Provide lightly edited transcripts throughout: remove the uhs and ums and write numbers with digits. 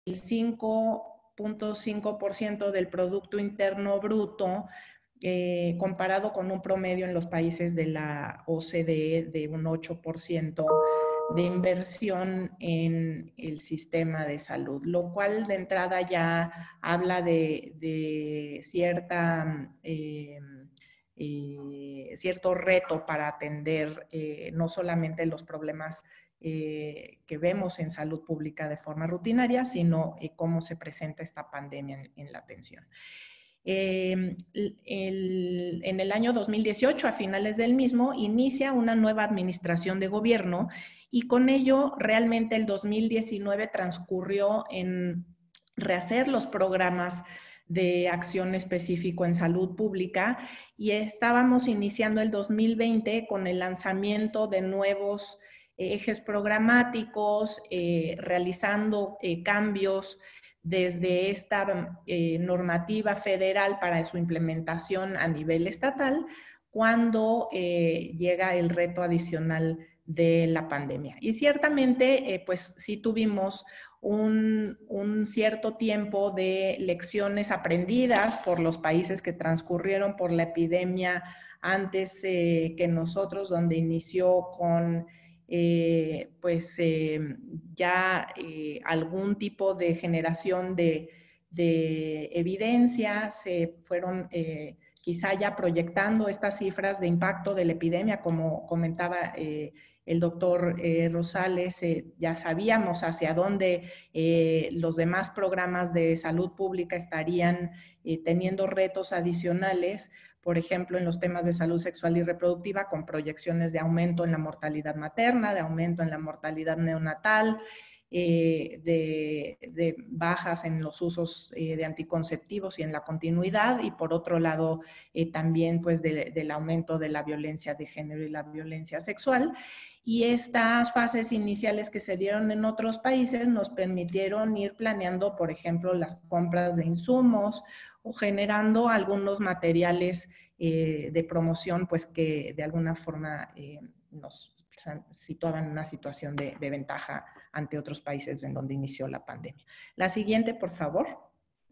5.5% del Producto Interno Bruto, comparado con un promedio en los países de la OCDE de un 8% de inversión en el sistema de salud, lo cual de entrada ya habla de cierto reto para atender no solamente los problemas que vemos en salud pública de forma rutinaria, sino cómo se presenta esta pandemia en la atención. En el año 2018, a finales del mismo, inicia una nueva administración de gobierno y con ello realmente el 2019 transcurrió en rehacer los programas de acción específico en salud pública y estábamos iniciando el 2020 con el lanzamiento de nuevos ejes programáticos, realizando cambios desde esta normativa federal para su implementación a nivel estatal, cuando llega el reto adicional de la pandemia. Y ciertamente, pues sí tuvimos un cierto tiempo de lecciones aprendidas por los países que transcurrieron por la epidemia antes que nosotros, donde inició con algún tipo de generación de evidencia, se fueron quizá ya proyectando estas cifras de impacto de la epidemia, como comentaba el doctor Rosales, ya sabíamos hacia dónde los demás programas de salud pública estarían teniendo retos adicionales, por ejemplo, en los temas de salud sexual y reproductiva, con proyecciones de aumento en la mortalidad materna, de aumento en la mortalidad neonatal, de bajas en los usos de anticonceptivos y en la continuidad, y por otro lado también pues del aumento de la violencia de género y la violencia sexual. Y estas fases iniciales que se dieron en otros países nos permitieron ir planeando, por ejemplo, las compras de insumos o generando algunos materiales de promoción, pues que de alguna forma nos situaban en una situación de ventaja ante otros países en donde inició la pandemia. La siguiente, por favor.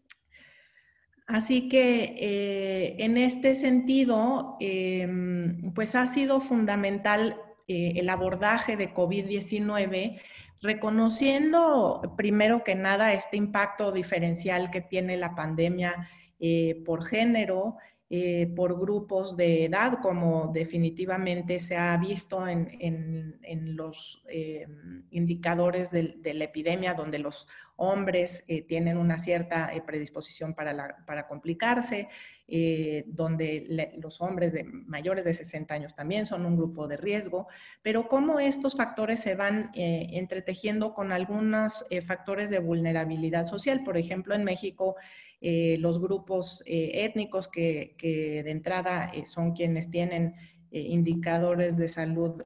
Así que en este sentido, pues ha sido fundamental el abordaje de COVID-19, reconociendo primero que nada este impacto diferencial que tiene la pandemia por género, por grupos de edad, como definitivamente se ha visto en los indicadores de la epidemia, donde los hombres tienen una cierta predisposición para complicarse, donde los hombres mayores de 60 años también son un grupo de riesgo, pero cómo estos factores se van entretejiendo con algunos factores de vulnerabilidad social. Por ejemplo, en México, los grupos étnicos que de entrada son quienes tienen indicadores de salud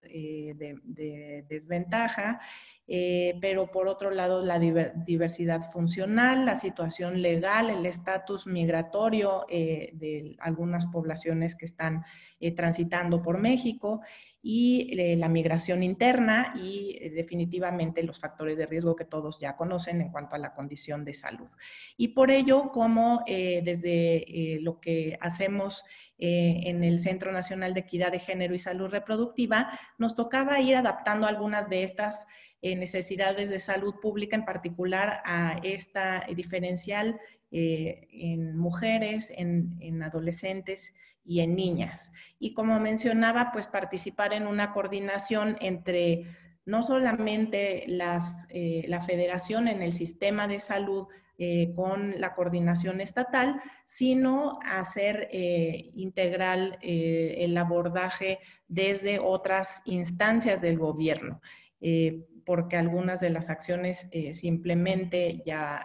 de desventaja, pero por otro lado la diversidad funcional, la situación legal, el estatus migratorio de algunas poblaciones que están transitando por México y la migración interna y definitivamente los factores de riesgo que todos ya conocen en cuanto a la condición de salud. Y por ello, como desde lo que hacemos en el Centro Nacional de Equidad de Género y Salud Reproductiva, nos tocaba ir adaptando algunas de estas necesidades de salud pública, en particular a esta diferencial en mujeres, en adolescentes y en niñas. Y como mencionaba, pues participar en una coordinación entre no solamente la federación en el sistema de salud con la coordinación estatal, sino hacer integral el abordaje desde otras instancias del gobierno, porque algunas de las acciones simplemente ya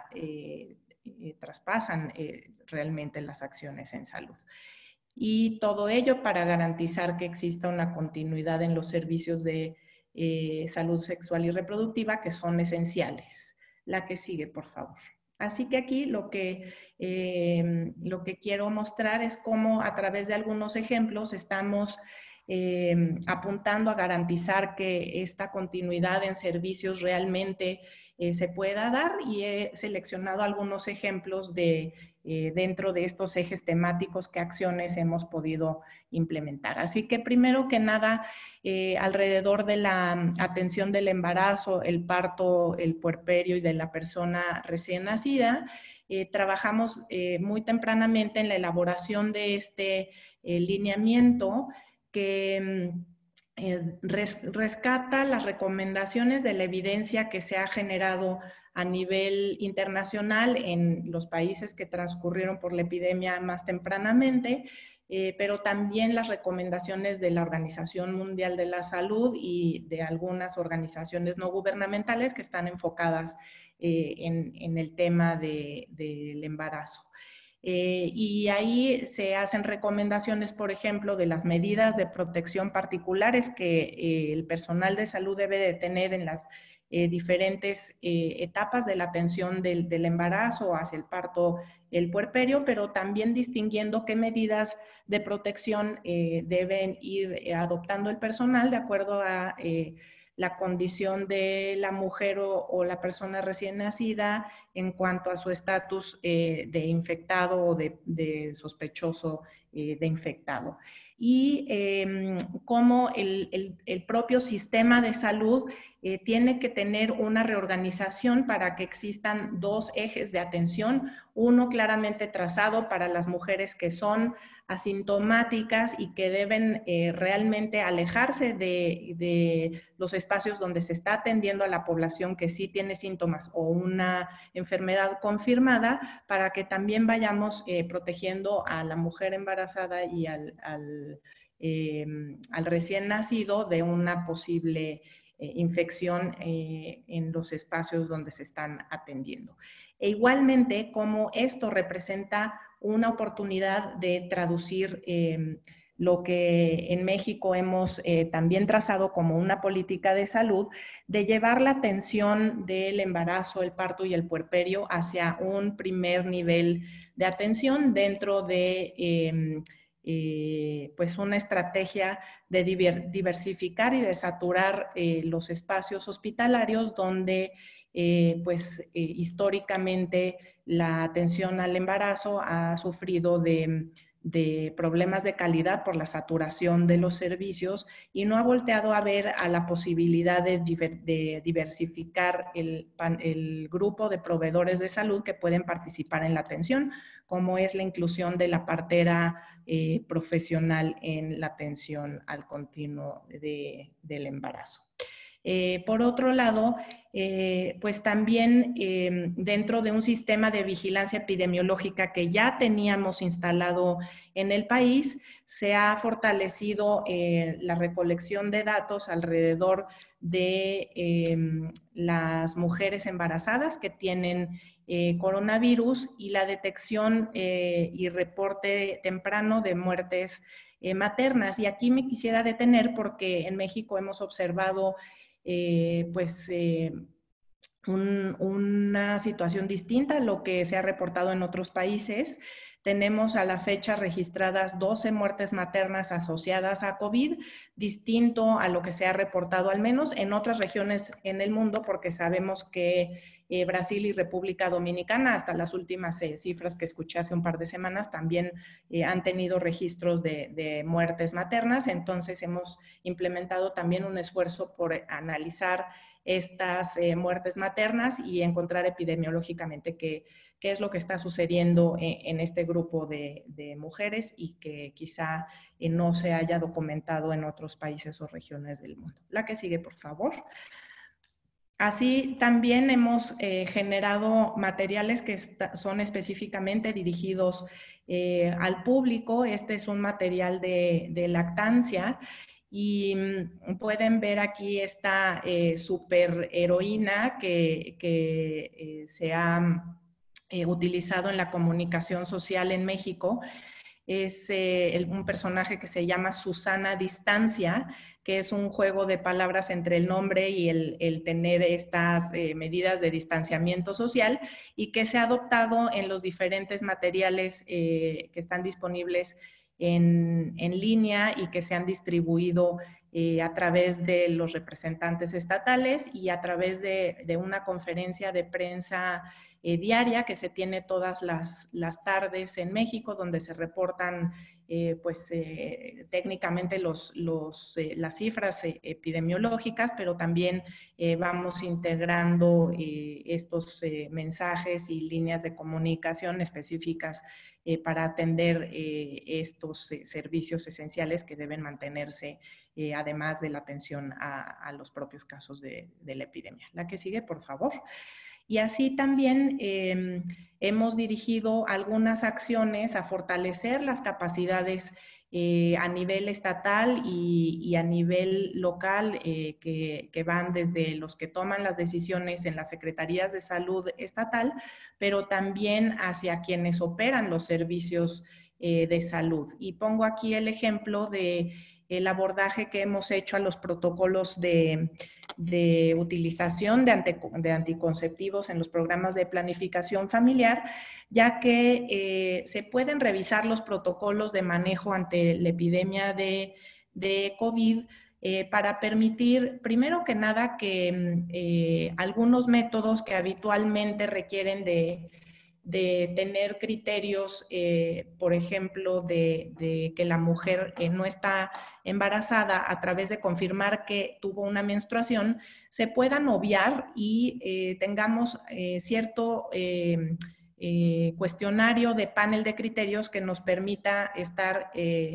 traspasan realmente las acciones en salud. Y todo ello para garantizar que exista una continuidad en los servicios de salud sexual y reproductiva que son esenciales. La que sigue, por favor. Así que aquí lo que quiero mostrar es cómo a través de algunos ejemplos estamos apuntando a garantizar que esta continuidad en servicios realmente se pueda dar, y he seleccionado algunos ejemplos de dentro de estos ejes temáticos qué acciones hemos podido implementar. Así que primero que nada, alrededor de la atención del embarazo, el parto, el puerperio y de la persona recién nacida, trabajamos muy tempranamente en la elaboración de este lineamiento que rescata las recomendaciones de la evidencia que se ha generado a nivel internacional en los países que transcurrieron por la epidemia más tempranamente, pero también las recomendaciones de la Organización Mundial de la Salud y de algunas organizaciones no gubernamentales que están enfocadas en el tema del embarazo. Y ahí se hacen recomendaciones, por ejemplo, de las medidas de protección particulares que el personal de salud debe de tener en las diferentes etapas de la atención del embarazo hacia el parto, el puerperio, pero también distinguiendo qué medidas de protección deben ir adoptando el personal de acuerdo a la condición de la mujer o la persona recién nacida en cuanto a su estatus de infectado o de sospechoso de infectado. Y cómo el propio sistema de salud tiene que tener una reorganización para que existan dos ejes de atención, uno claramente trazado para las mujeres que son asintomáticas y que deben realmente alejarse de los espacios donde se está atendiendo a la población que sí tiene síntomas o una enfermedad confirmada, para que también vayamos protegiendo a la mujer embarazada y al recién nacido de una posible infección en los espacios donde se están atendiendo. E igualmente, como esto representa una oportunidad de traducir lo que en México hemos también trazado como una política de salud, de llevar la atención del embarazo, el parto y el puerperio hacia un primer nivel de atención dentro de pues una estrategia de diversificar y de saturar los espacios hospitalarios donde históricamente la atención al embarazo ha sufrido de problemas de calidad por la saturación de los servicios y no ha volteado a ver a la posibilidad de diversificar el grupo de proveedores de salud que pueden participar en la atención, como es la inclusión de la partera profesional en la atención al continuo del embarazo. Por otro lado, pues también dentro de un sistema de vigilancia epidemiológica que ya teníamos instalado en el país, se ha fortalecido la recolección de datos alrededor de las mujeres embarazadas que tienen coronavirus y la detección y reporte temprano de muertes maternas. Y aquí me quisiera detener porque en México hemos observado una situación distinta a lo que se ha reportado en otros países. Tenemos a la fecha registradas 12 muertes maternas asociadas a COVID, distinto a lo que se ha reportado al menos en otras regiones en el mundo, porque sabemos que Brasil y República Dominicana, hasta las últimas cifras que escuché hace un par de semanas, también han tenido registros de muertes maternas. Entonces hemos implementado también un esfuerzo por analizar estas muertes maternas y encontrar epidemiológicamente qué es lo que está sucediendo en este grupo de mujeres y que quizá no se haya documentado en otros países o regiones del mundo. La que sigue, por favor. Así también hemos generado materiales que son específicamente dirigidos al público. Este es un material de lactancia y pueden ver aquí esta superheroína que se ha utilizado en la comunicación social en México. Es un personaje que se llama Susana Distancia, que es un juego de palabras entre el nombre y el tener estas medidas de distanciamiento social y que se ha adoptado en los diferentes materiales que están disponibles en línea y que se han distribuido a través de los representantes estatales y a través de una conferencia de prensa diaria que se tiene todas las tardes en México, donde se reportan técnicamente las cifras epidemiológicas, pero también vamos integrando estos mensajes y líneas de comunicación específicas para atender estos servicios esenciales que deben mantenerse además de la atención a los propios casos de la epidemia. La que sigue, por favor. Y así también hemos dirigido algunas acciones a fortalecer las capacidades a nivel estatal y a nivel local, que van desde los que toman las decisiones en las secretarías de salud estatal, pero también hacia quienes operan los servicios de salud. Y pongo aquí el ejemplo de el abordaje que hemos hecho a los protocolos de utilización de anticonceptivos en los programas de planificación familiar, ya que se pueden revisar los protocolos de manejo ante la epidemia de COVID para permitir, primero que nada, que algunos métodos que habitualmente requieren de tener criterios, por ejemplo, de que la mujer no está embarazada a través de confirmar que tuvo una menstruación, se puedan obviar y tengamos cierto cuestionario de panel de criterios que nos permita estar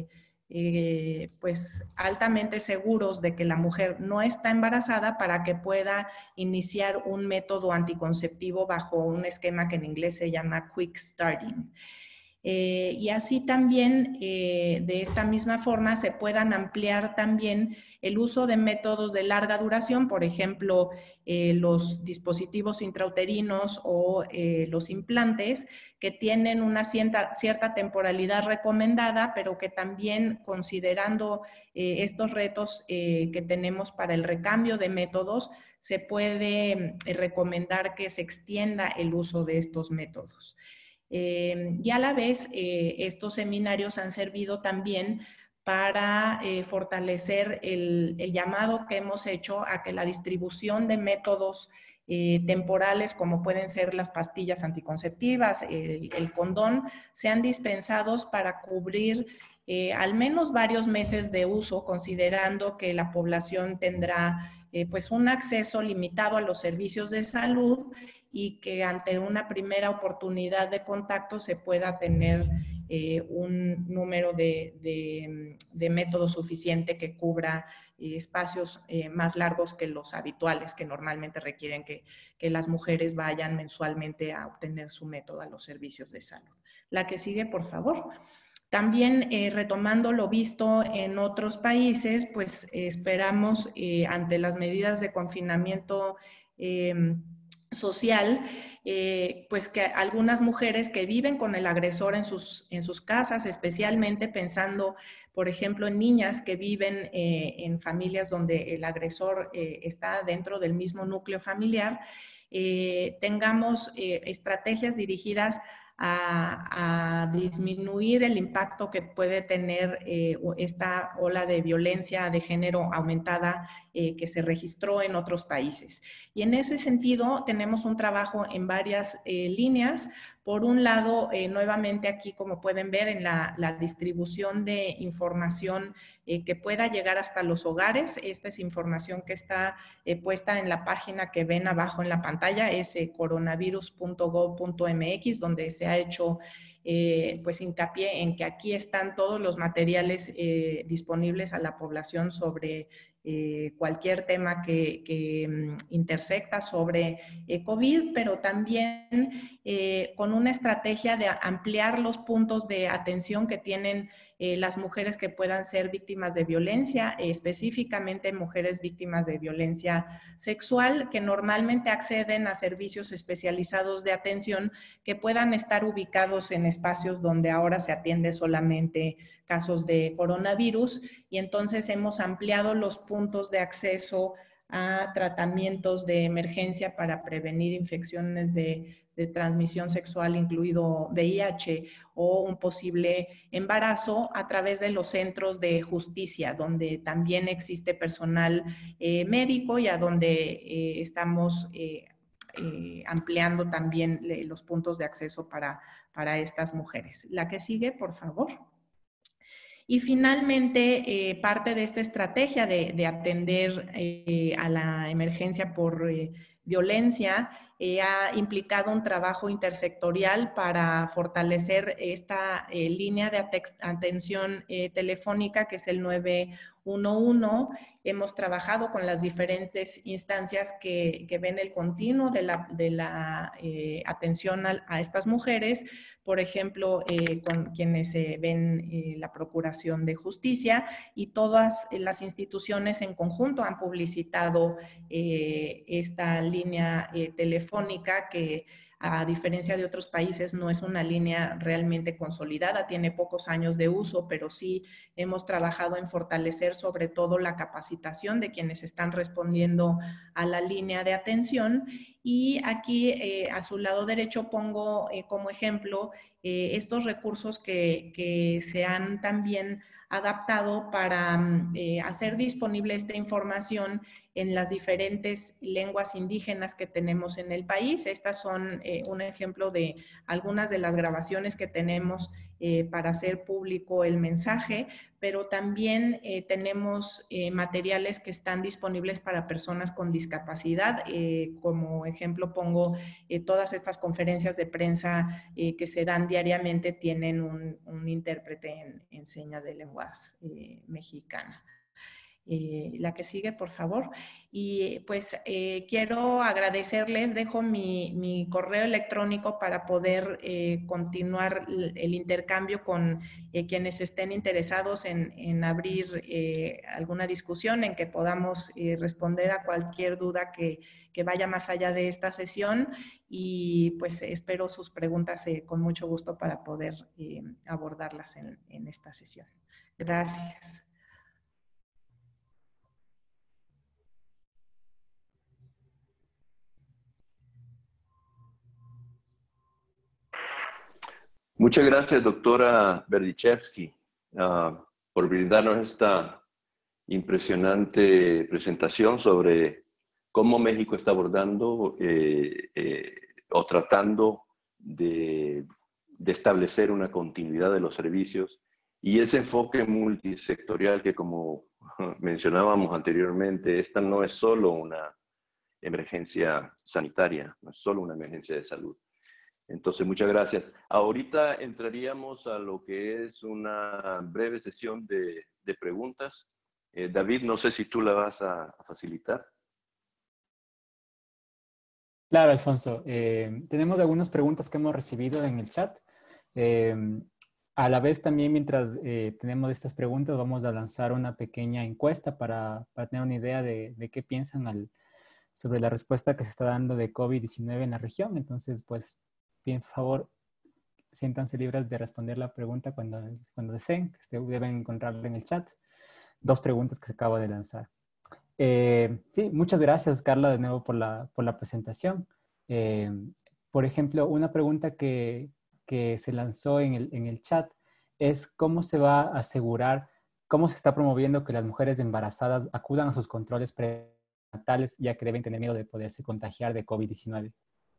pues altamente seguros de que la mujer no está embarazada para que pueda iniciar un método anticonceptivo bajo un esquema que en inglés se llama Quick Starting. Y así también, de esta misma forma, se puedan ampliar también el uso de métodos de larga duración, por ejemplo, los dispositivos intrauterinos o los implantes, que tienen una cierta temporalidad recomendada, pero que también, considerando estos retos que tenemos para el recambio de métodos, se puede recomendar que se extienda el uso de estos métodos. Y a la vez, estos seminarios han servido también para fortalecer el llamado que hemos hecho a que la distribución de métodos temporales, como pueden ser las pastillas anticonceptivas, el condón, sean dispensados para cubrir al menos varios meses de uso, considerando que la población tendrá pues un acceso limitado a los servicios de salud y que ante una primera oportunidad de contacto se pueda tener un número de métodos suficiente que cubra espacios más largos que los habituales, que normalmente requieren que las mujeres vayan mensualmente a obtener su método a los servicios de salud. La que sigue, por favor. También retomando lo visto en otros países, pues esperamos ante las medidas de confinamiento social, pues que algunas mujeres que viven con el agresor en sus casas, especialmente pensando, por ejemplo, en niñas que viven en familias donde el agresor está dentro del mismo núcleo familiar, tengamos estrategias dirigidas a disminuir el impacto que puede tener esta ola de violencia de género aumentada que se registró en otros países. Y en ese sentido tenemos un trabajo en varias líneas. Por un lado, nuevamente aquí, como pueden ver, en la distribución de información que pueda llegar hasta los hogares. Esta es información que está puesta en la página que ven abajo en la pantalla, es coronavirus.gov.mx, donde se ha hecho pues hincapié en que aquí están todos los materiales disponibles a la población sobre cualquier tema que intersecta sobre COVID, pero también con una estrategia de ampliar los puntos de atención que tienen las mujeres que puedan ser víctimas de violencia, específicamente mujeres víctimas de violencia sexual, que normalmente acceden a servicios especializados de atención que puedan estar ubicados en espacios donde ahora se atiende solamente casos de coronavirus, y entonces hemos ampliado los puntos de acceso a tratamientos de emergencia para prevenir infecciones de transmisión sexual, incluido VIH, o un posible embarazo a través de los centros de justicia, donde también existe personal médico y a donde estamos ampliando también los puntos de acceso para estas mujeres. La que sigue, por favor. Y finalmente, parte de esta estrategia de atender a la emergencia por violencia ha implicado un trabajo intersectorial para fortalecer esta línea de atención telefónica que es el 911. Hemos trabajado con las diferentes instancias que ven el continuo de la atención a estas mujeres, por ejemplo, con quienes ven la Procuración de Justicia, y todas las instituciones en conjunto han publicitado esta línea telefónica que, a diferencia de otros países, no es una línea realmente consolidada, tiene pocos años de uso, pero sí hemos trabajado en fortalecer sobre todo la capacitación de quienes están respondiendo a la línea de atención. Y aquí a su lado derecho pongo como ejemplo estos recursos que se han también adaptado para hacer disponible esta información en las diferentes lenguas indígenas que tenemos en el país. Estas son un ejemplo de algunas de las grabaciones que tenemos para hacer público el mensaje, pero también tenemos materiales que están disponibles para personas con discapacidad. Como ejemplo pongo todas estas conferencias de prensa que se dan diariamente tienen un intérprete en señas de lenguas mexicana. La que sigue, por favor. Y pues quiero agradecerles, dejo mi correo electrónico para poder continuar el intercambio con quienes estén interesados en abrir alguna discusión, en que podamos responder a cualquier duda que vaya más allá de esta sesión, y pues espero sus preguntas con mucho gusto para poder abordarlas en esta sesión. Gracias. Muchas gracias, doctora Berdichevsky, por brindarnos esta impresionante presentación sobre cómo México está abordando o tratando de establecer una continuidad de los servicios y ese enfoque multisectorial que, como mencionábamos anteriormente, esta no es solo una emergencia sanitaria, no es solo una emergencia de salud. Entonces, muchas gracias. Ahorita entraríamos a lo que es una breve sesión de preguntas. David, no sé si tú la vas a facilitar. Claro, Alfonso. Tenemos algunas preguntas que hemos recibido en el chat. A la vez también, mientras tenemos estas preguntas, vamos a lanzar una pequeña encuesta para tener una idea de qué piensan sobre la respuesta que se está dando de COVID-19 en la región. Entonces, pues, bien, por favor, siéntanse libres de responder la pregunta cuando deseen, que deben encontrarla en el chat. 2 preguntas que se acaba de lanzar. Sí, muchas gracias, Carla, de nuevo por la presentación. Por ejemplo, una pregunta que se lanzó en el chat es cómo se va a asegurar, cómo se está promoviendo que las mujeres embarazadas acudan a sus controles prenatales, ya que deben tener miedo de poderse contagiar de COVID-19.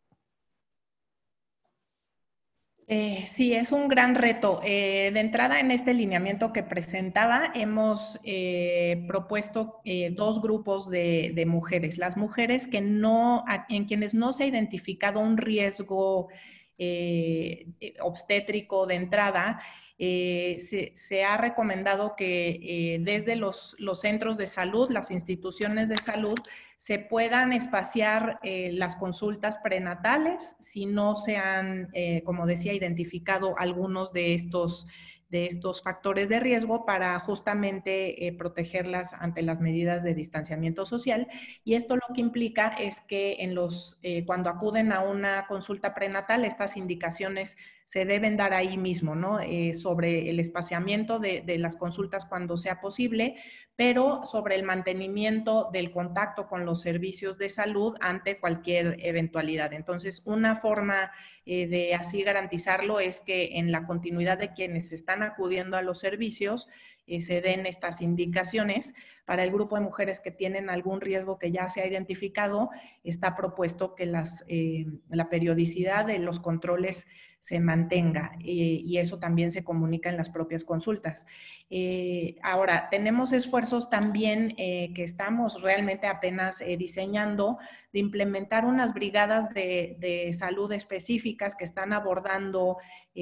Sí, es un gran reto. De entrada, en este lineamiento que presentaba, hemos propuesto 2 grupos de mujeres. Las mujeres en quienes no se ha identificado un riesgo obstétrico de entrada, se ha recomendado que desde los centros de salud, las instituciones de salud, se puedan espaciar las consultas prenatales si no se han, como decía, identificado algunos de de estos factores de riesgo para justamente protegerlas ante las medidas de distanciamiento social. Y esto lo que implica es que cuando acuden a una consulta prenatal, estas indicaciones se deben dar ahí mismo, ¿no? Sobre el espaciamiento de las consultas cuando sea posible, pero sobre el mantenimiento del contacto con los servicios de salud ante cualquier eventualidad. Entonces, una forma de así garantizarlo es que en la continuidad de quienes están acudiendo a los servicios se den estas indicaciones. Para el grupo de mujeres que tienen algún riesgo que ya se ha identificado, está propuesto que la periodicidad de los controles se mantenga y eso también se comunica en las propias consultas. Ahora, tenemos esfuerzos también que estamos realmente apenas diseñando de implementar unas brigadas de salud específicas que están abordando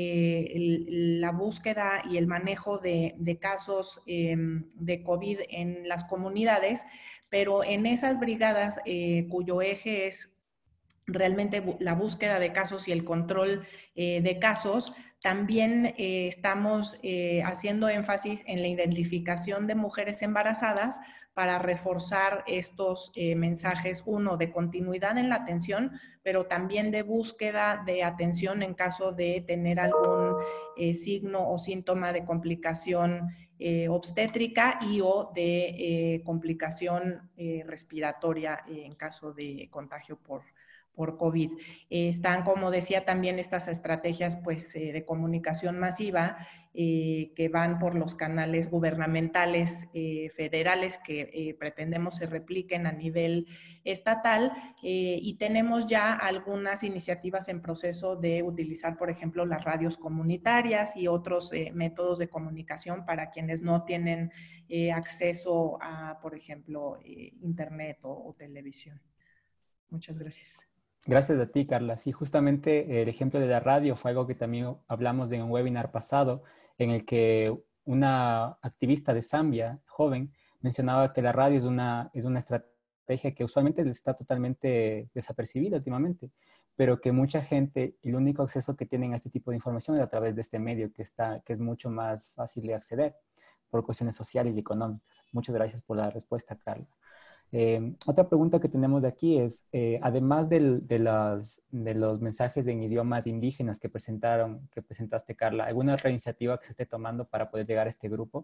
la búsqueda y el manejo de casos de COVID en las comunidades, pero en esas brigadas cuyo eje es realmente la búsqueda de casos y el control de casos, también estamos haciendo énfasis en la identificación de mujeres embarazadas para reforzar estos mensajes, uno, de continuidad en la atención, pero también de búsqueda de atención en caso de tener algún signo o síntoma de complicación obstétrica y o de complicación respiratoria en caso de contagio por COVID. Están, como decía, también estas estrategias pues, de comunicación masiva que van por los canales gubernamentales federales que pretendemos se repliquen a nivel estatal y tenemos ya algunas iniciativas en proceso de utilizar, por ejemplo, las radios comunitarias y otros métodos de comunicación para quienes no tienen acceso a, por ejemplo, internet o televisión. Muchas gracias. Gracias a ti, Carla. Sí, justamente el ejemplo de la radio fue algo que también hablamos en un webinar pasado, en el que una activista de Zambia, joven, mencionaba que la radio es una estrategia que usualmente está totalmente desapercibida últimamente, pero que mucha gente, el único acceso que tienen a este tipo de información es a través de este medio, que es mucho más fácil de acceder por cuestiones sociales y económicas. Muchas gracias por la respuesta, Carla. Otra pregunta que tenemos de aquí es, además de los mensajes en idiomas indígenas que presentaste, Carla, ¿alguna otra iniciativa que se esté tomando para poder llegar a este grupo?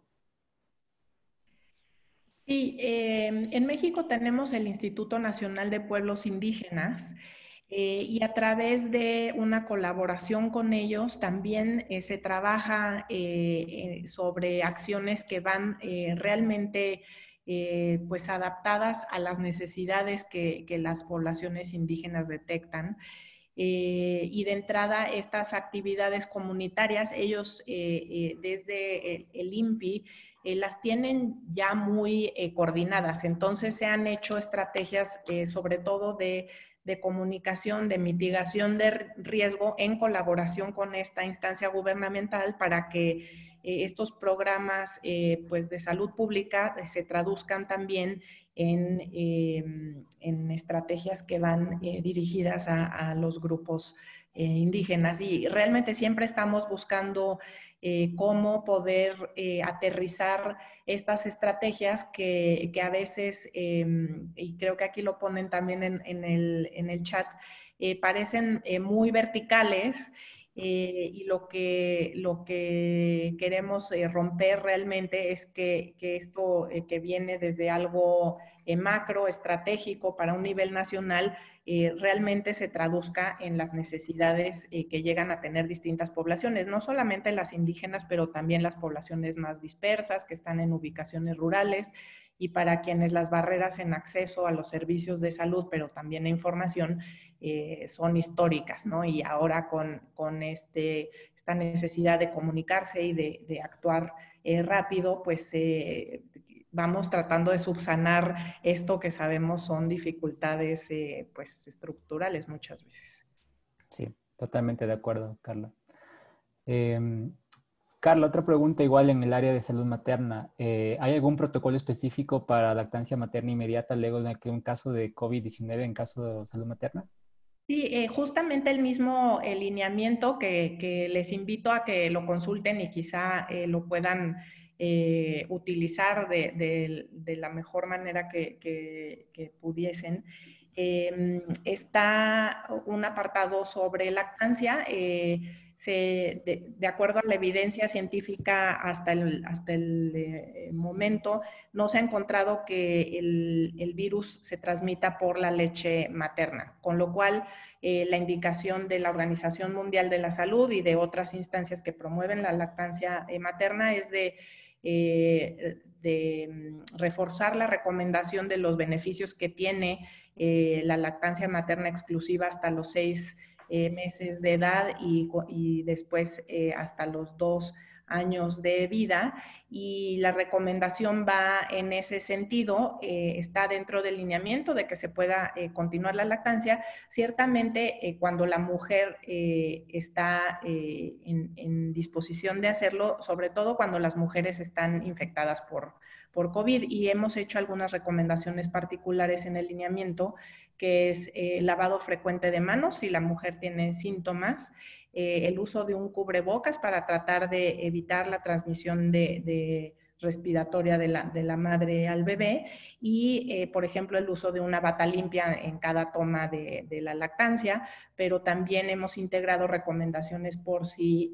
Sí, en México tenemos el Instituto Nacional de Pueblos Indígenas y a través de una colaboración con ellos también se trabaja sobre acciones que van realmente pues adaptadas a las necesidades que las poblaciones indígenas detectan. Y de entrada estas actividades comunitarias, ellos desde el INPI las tienen ya muy coordinadas, entonces se han hecho estrategias sobre todo de comunicación, de mitigación de riesgo en colaboración con esta instancia gubernamental para que estos programas pues de salud pública se traduzcan también en estrategias que van dirigidas a los grupos indígenas. Y realmente siempre estamos buscando cómo poder aterrizar estas estrategias que a veces, y creo que aquí lo ponen también en el chat, parecen muy verticales. Y lo que queremos romper realmente es que esto que viene desde algo macro, estratégico para un nivel nacional, realmente se traduzca en las necesidades que llegan a tener distintas poblaciones, no solamente las indígenas, pero también las poblaciones más dispersas que están en ubicaciones rurales y para quienes las barreras en acceso a los servicios de salud, pero también a información, son históricas, ¿no? Y ahora con esta necesidad de comunicarse y de actuar rápido, pues vamos tratando de subsanar esto que sabemos son dificultades pues estructurales muchas veces. Sí, totalmente de acuerdo, Carla. Carla, otra pregunta igual en el área de salud materna. ¿Hay algún protocolo específico para lactancia materna inmediata luego de que un caso de COVID-19 en caso de salud materna? Sí, justamente el mismo lineamiento que les invito a que lo consulten y quizá lo puedan utilizar de la mejor manera que pudiesen. Está un apartado sobre lactancia. De acuerdo a la evidencia científica hasta el momento, no se ha encontrado que el virus se transmita por la leche materna, con lo cual la indicación de la Organización Mundial de la Salud y de otras instancias que promueven la lactancia materna es de reforzar la recomendación de los beneficios que tiene la lactancia materna exclusiva hasta los 6 meses de edad y después hasta los 2 años de vida, y la recomendación va en ese sentido. Está dentro del lineamiento de que se pueda continuar la lactancia. Ciertamente cuando la mujer está en disposición de hacerlo, sobre todo cuando las mujeres están infectadas por COVID, y hemos hecho algunas recomendaciones particulares en el lineamiento, que es lavado frecuente de manos si la mujer tiene síntomas, el uso de un cubrebocas para tratar de evitar la transmisión respiratoria de la madre al bebé, y, por ejemplo, el uso de una bata limpia en cada toma de la lactancia, pero también hemos integrado recomendaciones por si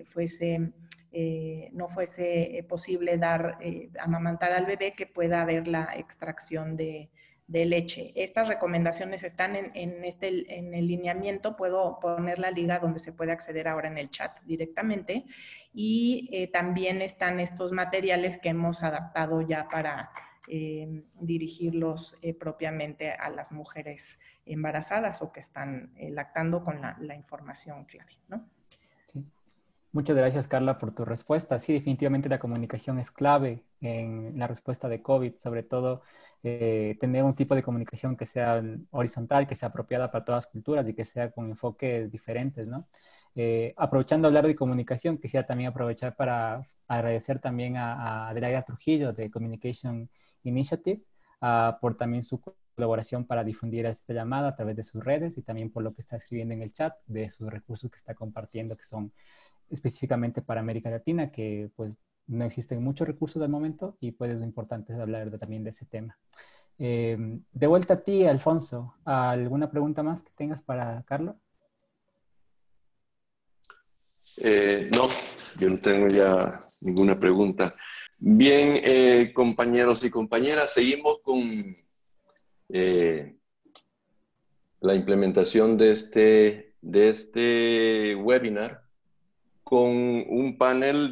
no fuese posible amamantar al bebé, que pueda haber la extracción de leche. Estas recomendaciones están en el lineamiento. Puedo poner la liga donde se puede acceder ahora en el chat directamente, y también están estos materiales que hemos adaptado ya para dirigirlos propiamente a las mujeres embarazadas o que están lactando, con la información clave, ¿no? Sí. Muchas gracias, Carla, por tu respuesta. Sí, definitivamente la comunicación es clave en la respuesta de COVID, sobre todo tener un tipo de comunicación que sea horizontal, que sea apropiada para todas las culturas y que sea con enfoques diferentes, ¿no? Aprovechando hablar de comunicación, quisiera también aprovechar para agradecer también a Adelaida Trujillo de Communication Initiative por también su colaboración para difundir esta llamada a través de sus redes, y también por lo que está escribiendo en el chat de sus recursos que está compartiendo, que son específicamente para América Latina, que pues no existen muchos recursos al momento, y pues es importante hablar también de ese tema. De vuelta a ti, Alfonso. ¿Alguna pregunta más que tengas para Carla? No, yo no tengo ya ninguna pregunta. Bien, compañeros y compañeras, seguimos con la implementación de este webinar con un panel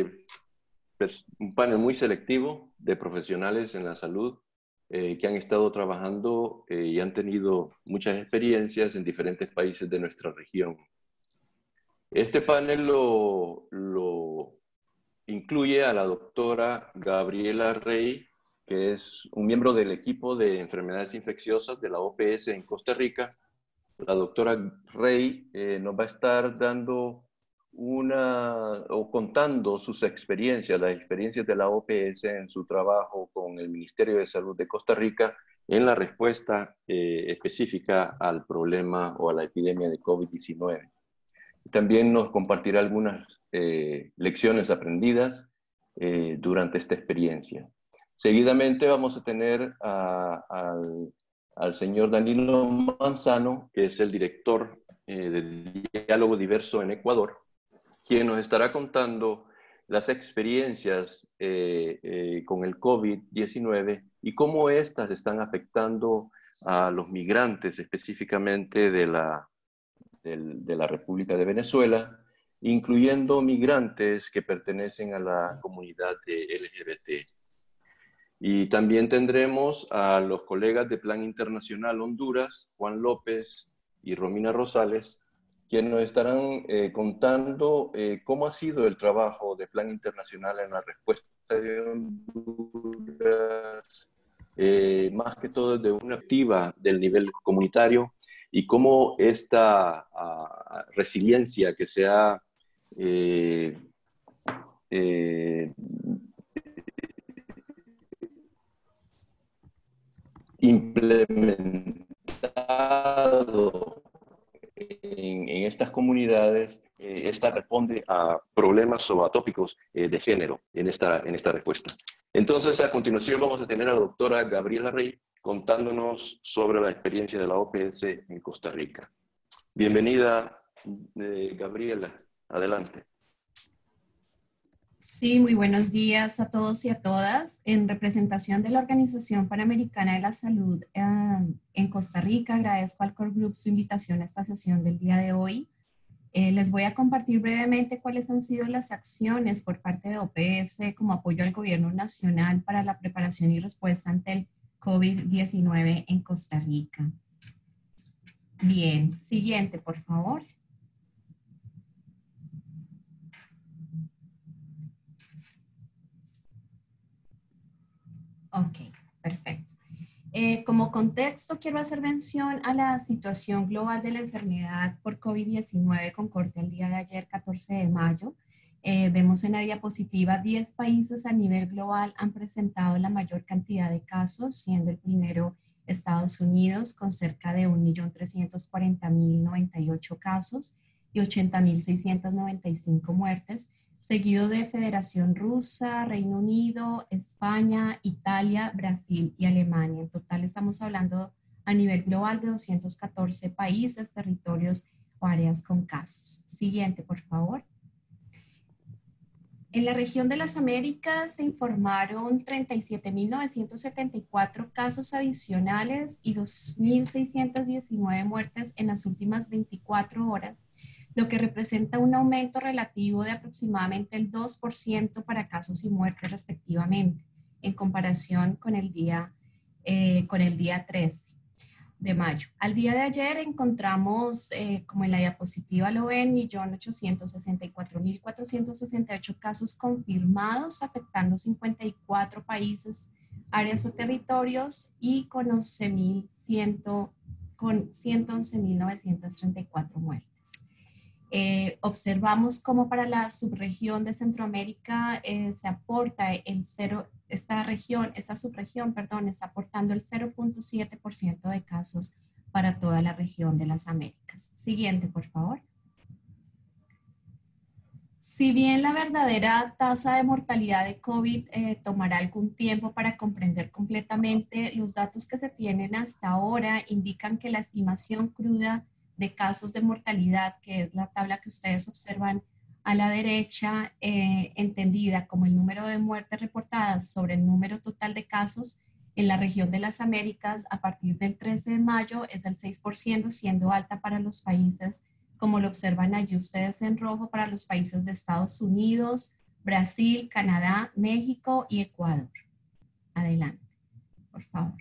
muy selectivo de profesionales en la salud que han estado trabajando y han tenido muchas experiencias en diferentes países de nuestra región. Este panel lo incluye a la doctora Gabriela Rey, que es un miembro del equipo de enfermedades infecciosas de la OPS en Costa Rica. La doctora Rey nos va a estar dando contando sus experiencias, las experiencias de la OPS en su trabajo con el Ministerio de Salud de Costa Rica en la respuesta específica al problema o a la epidemia de COVID-19. También nos compartirá algunas lecciones aprendidas durante esta experiencia. Seguidamente vamos a tener al señor Danilo Manzano, que es el director de Diálogo Diverso en Ecuador, quien nos estará contando las experiencias con el COVID-19 y cómo éstas están afectando a los migrantes, específicamente de la República de Venezuela, incluyendo migrantes que pertenecen a la comunidad de LGBT. Y también tendremos a los colegas de Plan Internacional Honduras, Juan López y Romina Rosales, quienes nos estarán contando cómo ha sido el trabajo de Plan Internacional en la respuesta de Honduras, más que todo desde una activa del nivel comunitario, y cómo esta resiliencia que se ha implementado en estas comunidades, esta responde a problemas o a tópicos de género en esta respuesta. Entonces, a continuación vamos a tener a la doctora Gabriela Rey contándonos sobre la experiencia de la OPS en Costa Rica. Bienvenida, Gabriela. Adelante. Sí, muy buenos días a todos y a todas. En representación de la Organización Panamericana de la Salud en Costa Rica, agradezco al Core Group su invitación a esta sesión del día de hoy. Les voy a compartir brevemente cuáles han sido las acciones por parte de OPS como apoyo al gobierno nacional para la preparación y respuesta ante el COVID-19 en Costa Rica. Bien, siguiente, por favor. Ok, perfecto. Como contexto, quiero hacer mención a la situación global de la enfermedad por COVID-19 con corte al día de ayer, 14 de mayo. Vemos en la diapositiva 10 países a nivel global han presentado la mayor cantidad de casos, siendo el primero Estados Unidos con cerca de 1.340.098 casos y 80.695 muertes, seguido de Federación Rusa, Reino Unido, España, Italia, Brasil y Alemania. En total estamos hablando a nivel global de 214 países, territorios o áreas con casos. Siguiente, por favor. En la región de las Américas se informaron 37.974 casos adicionales y 2.619 muertes en las últimas 24 horas, lo que representa un aumento relativo de aproximadamente el 2% para casos y muertes respectivamente, en comparación con el día 13 de mayo. Al día de ayer encontramos, como en la diapositiva lo ven, 1.864.468 casos confirmados, afectando 54 países, áreas o territorios y con 111.934 muertes. Observamos cómo para la subregión de Centroamérica se aporta esta subregión está aportando el 0.7% de casos para toda la región de las Américas. Siguiente, por favor. Si bien la verdadera tasa de mortalidad de COVID tomará algún tiempo para comprender completamente, los datos que se tienen hasta ahora indican que la estimación cruda de casos de mortalidad, que es la tabla que ustedes observan a la derecha, entendida como el número de muertes reportadas sobre el número total de casos en la región de las Américas a partir del 13 de mayo es del 6%, siendo alta para los países, como lo observan allí ustedes en rojo, para los países de Estados Unidos, Brasil, Canadá, México y Ecuador. Adelante, por favor.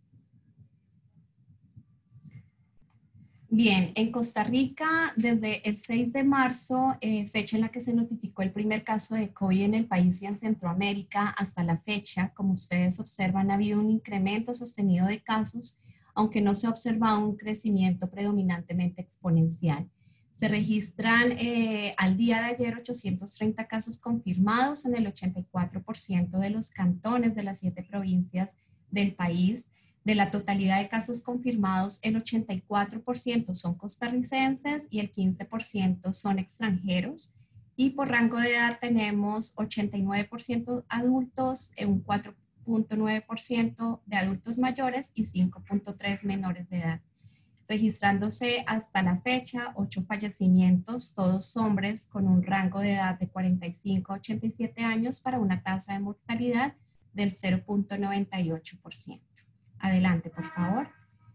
Bien, en Costa Rica, desde el 6 de marzo, fecha en la que se notificó el primer caso de COVID en el país y en Centroamérica, hasta la fecha, como ustedes observan, ha habido un incremento sostenido de casos, aunque no se ha observado un crecimiento predominantemente exponencial. Se registran al día de ayer 830 casos confirmados en el 84% de los cantones de las 7 provincias del país. De la totalidad de casos confirmados, el 84% son costarricenses y el 15% son extranjeros. Y por rango de edad tenemos 89% adultos, un 4.9% de adultos mayores y 5.3% menores de edad. Registrándose hasta la fecha 8 fallecimientos, todos hombres con un rango de edad de 45 a 87 años para una tasa de mortalidad del 0.98%. Adelante, por favor.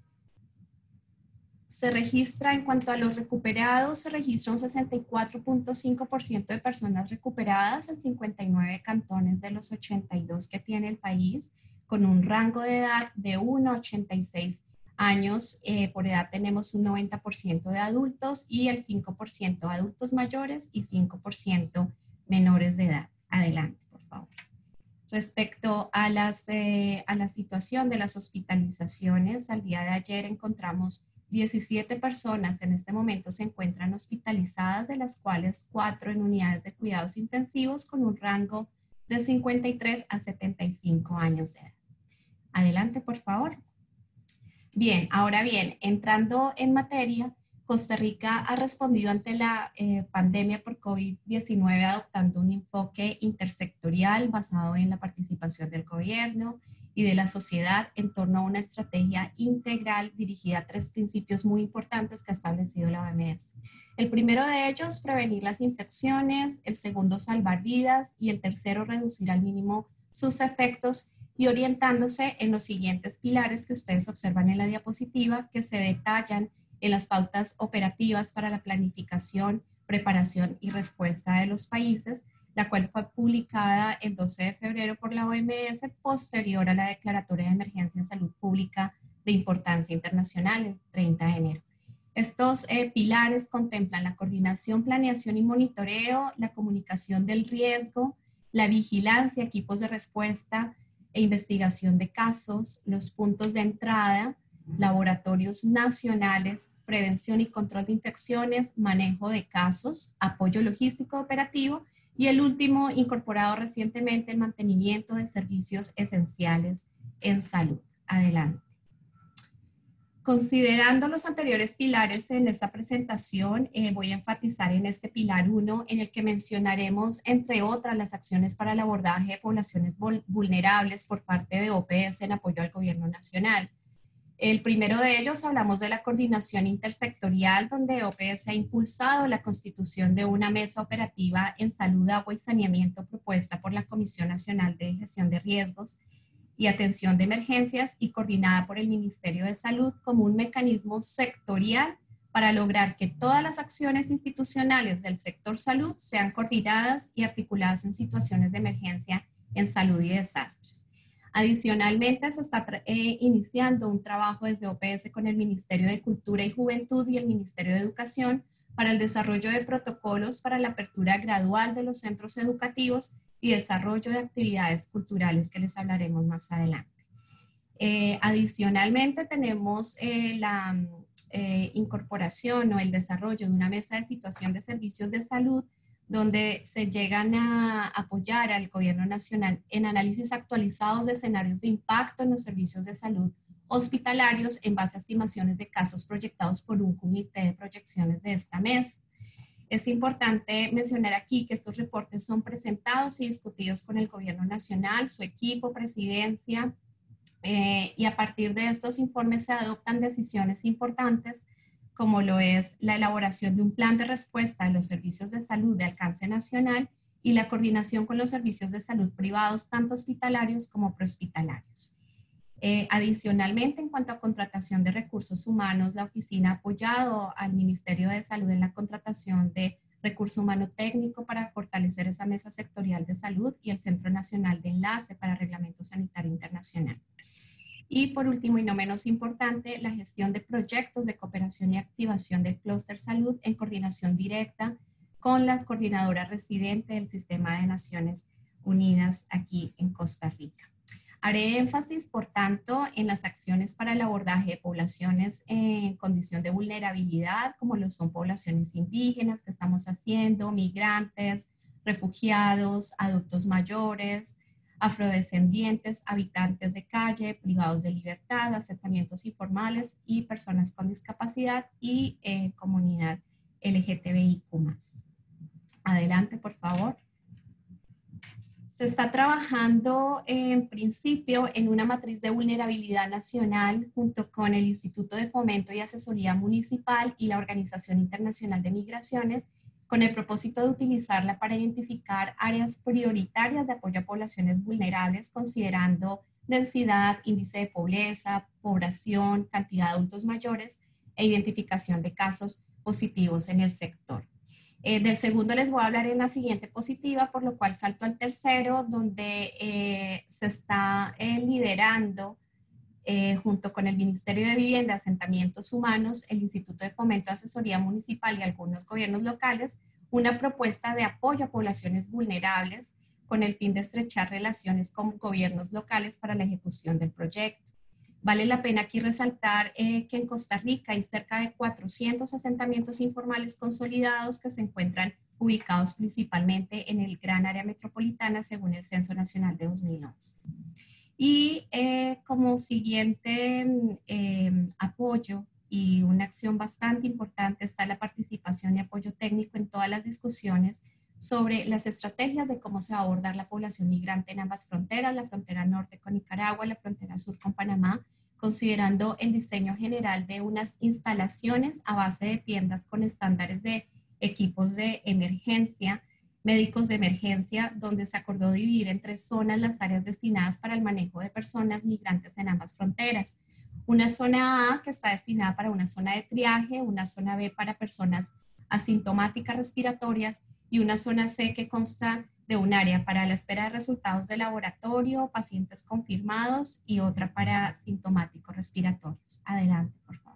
Se registra, en cuanto a los recuperados, se registra un 64.5% de personas recuperadas en 59 cantones de los 82 que tiene el país, con un rango de edad de 1 a 86 años. Por edad tenemos un 90% de adultos y el 5% adultos mayores y 5% menores de edad. Adelante, por favor. Respecto a la situación de las hospitalizaciones, al día de ayer encontramos 17 personas en este momento se encuentran hospitalizadas, de las cuales 4 en unidades de cuidados intensivos con un rango de 53 a 75 años de edad. Adelante, por favor. Bien, ahora bien, entrando en materia, Costa Rica ha respondido ante la pandemia por COVID-19 adoptando un enfoque intersectorial basado en la participación del gobierno y de la sociedad en torno a una estrategia integral dirigida a 3 principios muy importantes que ha establecido la OMS. El primero de ellos, prevenir las infecciones; el segundo, salvar vidas; y el tercero, reducir al mínimo sus efectos, y orientándose en los siguientes pilares que ustedes observan en la diapositiva, que se detallan en las pautas operativas para la planificación, preparación y respuesta de los países, la cual fue publicada el 12 de febrero por la OMS, posterior a la Declaratoria de Emergencia en Salud Pública de Importancia Internacional, el 30 de enero. Estos pilares contemplan la coordinación, planeación y monitoreo, la comunicación del riesgo, la vigilancia, equipos de respuesta e investigación de casos, los puntos de entrada, laboratorios nacionales, prevención y control de infecciones, manejo de casos, apoyo logístico operativo, y el último, incorporado recientemente, el mantenimiento de servicios esenciales en salud. Adelante. Considerando los anteriores pilares en esta presentación, voy a enfatizar en este pilar 1, en el que mencionaremos, entre otras, las acciones para el abordaje de poblaciones vulnerables por parte de OPS en apoyo al gobierno nacional. El primero de ellos, hablamos de la coordinación intersectorial, donde OPS ha impulsado la constitución de una mesa operativa en salud, agua y saneamiento propuesta por la Comisión Nacional de Gestión de Riesgos y Atención de Emergencias y coordinada por el Ministerio de Salud como un mecanismo sectorial para lograr que todas las acciones institucionales del sector salud sean coordinadas y articuladas en situaciones de emergencia en salud y desastres. Adicionalmente, se está iniciando un trabajo desde OPS con el Ministerio de Cultura y Juventud y el Ministerio de Educación para el desarrollo de protocolos para la apertura gradual de los centros educativos y desarrollo de actividades culturales, que les hablaremos más adelante. Adicionalmente, tenemos la incorporación o el desarrollo de una mesa de situación de servicios de salud, donde se llegan a apoyar al gobierno nacional en análisis actualizados de escenarios de impacto en los servicios de salud hospitalarios en base a estimaciones de casos proyectados por un comité de proyecciones de esta mesa. Es importante mencionar aquí que estos reportes son presentados y discutidos con el gobierno nacional, su equipo, presidencia, y a partir de estos informes se adoptan decisiones importantes, como lo es la elaboración de un plan de respuesta a los servicios de salud de alcance nacional y la coordinación con los servicios de salud privados, tanto hospitalarios como prehospitalarios. Adicionalmente, en cuanto a contratación de recursos humanos, la oficina ha apoyado al Ministerio de Salud en la contratación de recurso humano técnico para fortalecer esa mesa sectorial de salud y el Centro Nacional de Enlace para Reglamento Sanitario Internacional. Y por último, y no menos importante, la gestión de proyectos de cooperación y activación del clúster salud en coordinación directa con la coordinadora residente del Sistema de Naciones Unidas aquí en Costa Rica. Haré énfasis, por tanto, en las acciones para el abordaje de poblaciones en condición de vulnerabilidad, como lo son poblaciones indígenas que estamos haciendo, migrantes, refugiados, adultos mayores, afrodescendientes, habitantes de calle, privados de libertad, asentamientos informales y personas con discapacidad y comunidad LGTBIQ+. Adelante, por favor. Se está trabajando en principio en una matriz de vulnerabilidad nacional junto con el Instituto de Fomento y Asesoría Municipal y la Organización Internacional de Migraciones, con el propósito de utilizarla para identificar áreas prioritarias de apoyo a poblaciones vulnerables, considerando densidad, índice de pobreza, población, cantidad de adultos mayores e identificación de casos positivos en el sector. Del segundo les voy a hablar en la siguiente diapositiva, por lo cual salto al tercero, donde se está liderando junto con el Ministerio de Vivienda, Asentamientos Humanos, el Instituto de Fomento y Asesoría Municipal y algunos gobiernos locales, una propuesta de apoyo a poblaciones vulnerables con el fin de estrechar relaciones con gobiernos locales para la ejecución del proyecto. Vale la pena aquí resaltar que en Costa Rica hay cerca de 400 asentamientos informales consolidados que se encuentran ubicados principalmente en el gran área metropolitana según el Censo Nacional de 2011. Y como siguiente apoyo y una acción bastante importante está la participación y apoyo técnico en todas las discusiones sobre las estrategias de cómo se va a abordar la población migrante en ambas fronteras, la frontera norte con Nicaragua, la frontera sur con Panamá, considerando el diseño general de unas instalaciones a base de tiendas con estándares de equipos de emergencia, médicos de emergencia, donde se acordó dividir en 3 zonas las áreas destinadas para el manejo de personas migrantes en ambas fronteras. Una zona A que está destinada para una zona de triaje, una zona B para personas asintomáticas respiratorias y una zona C que consta de un área para la espera de resultados de laboratorio, pacientes confirmados y otra para sintomáticos respiratorios. Adelante, por favor.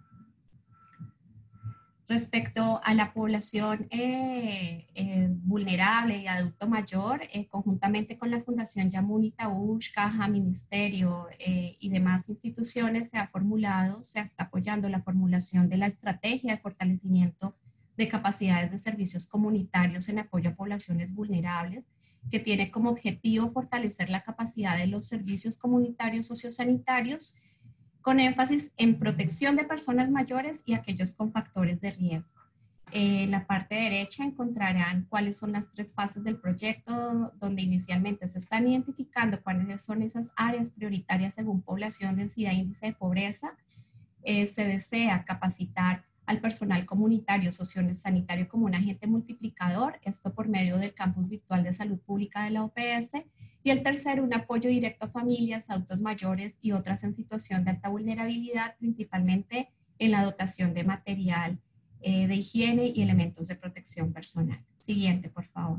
Respecto a la población vulnerable y adulto mayor, conjuntamente con la Fundación Yamuni Taúsh, Caja, Ministerio y demás instituciones se está apoyando la formulación de la estrategia de fortalecimiento de capacidades de servicios comunitarios en apoyo a poblaciones vulnerables, que tiene como objetivo fortalecer la capacidad de los servicios comunitarios sociosanitarios, con énfasis en protección de personas mayores y aquellos con factores de riesgo. En la parte derecha encontrarán cuáles son las 3 fases del proyecto, donde inicialmente se están identificando cuáles son esas áreas prioritarias según población, densidad e índice de pobreza. Se desea capacitar al personal comunitario sociosanitario como un agente multiplicador, esto por medio del campus virtual de salud pública de la OPS. Y el tercero, un apoyo directo a familias, adultos mayores y otras en situación de alta vulnerabilidad, principalmente en la dotación de material de higiene y elementos de protección personal. Siguiente, por favor.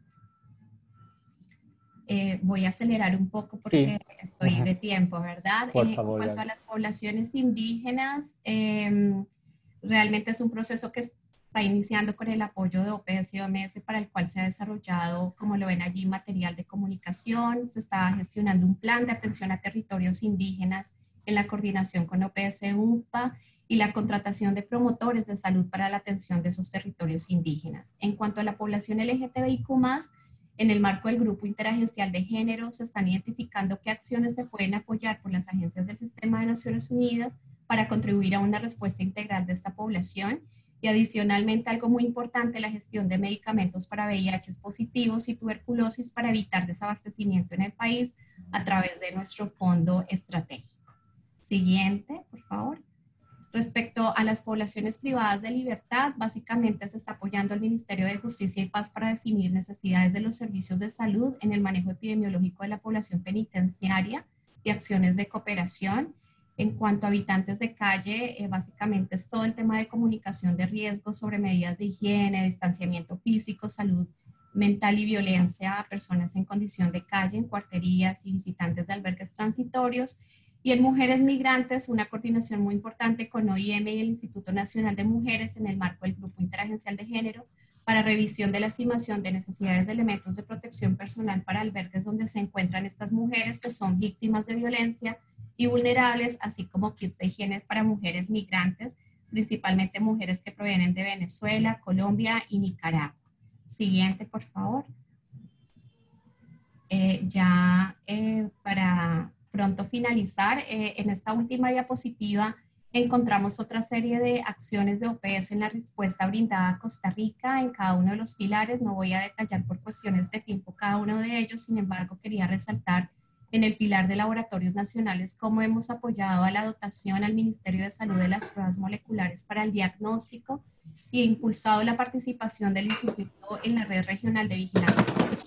Voy a acelerar un poco porque estoy de tiempo, ¿verdad? Por favor, en cuanto a las poblaciones indígenas, realmente es un proceso que está iniciando con el apoyo de OPS y OMS, para el cual se ha desarrollado, como lo ven allí, material de comunicación. Se está gestionando un plan de atención a territorios indígenas en la coordinación con OPS UNFPA y la contratación de promotores de salud para la atención de esos territorios indígenas. En cuanto a la población LGTBIQ+, en el marco del Grupo Interagencial de Género, se están identificando qué acciones se pueden apoyar por las agencias del Sistema de Naciones Unidas para contribuir a una respuesta integral de esta población. Y adicionalmente, algo muy importante, la gestión de medicamentos para VIH positivos y tuberculosis para evitar desabastecimiento en el país a través de nuestro fondo estratégico. Siguiente, por favor. Respecto a las poblaciones privadas de libertad, básicamente se está apoyando al Ministerio de Justicia y Paz para definir necesidades de los servicios de salud en el manejo epidemiológico de la población penitenciaria y acciones de cooperación. En cuanto a habitantes de calle, básicamente es todo el tema de comunicación de riesgo sobre medidas de higiene, distanciamiento físico, salud mental y violencia a personas en condición de calle, en cuarterías y visitantes de albergues transitorios. Y en mujeres migrantes, una coordinación muy importante con OIM y el Instituto Nacional de Mujeres en el marco del Grupo Interagencial de Género para revisión de la estimación de necesidades de elementos de protección personal para albergues donde se encuentran estas mujeres que son víctimas de violencia y vulnerables, así como kits de higiene para mujeres migrantes, principalmente mujeres que provienen de Venezuela, Colombia y Nicaragua. Siguiente, por favor. Para pronto finalizar, en esta última diapositiva encontramos otra serie de acciones de OPS en la respuesta brindada a Costa Rica en cada uno de los pilares. No voy a detallar por cuestiones de tiempo cada uno de ellos, sin embargo quería resaltar en el pilar de laboratorios nacionales cómo hemos apoyado a la dotación al Ministerio de Salud de las pruebas moleculares para el diagnóstico e impulsado la participación del Instituto en la Red Regional de Vigilancia.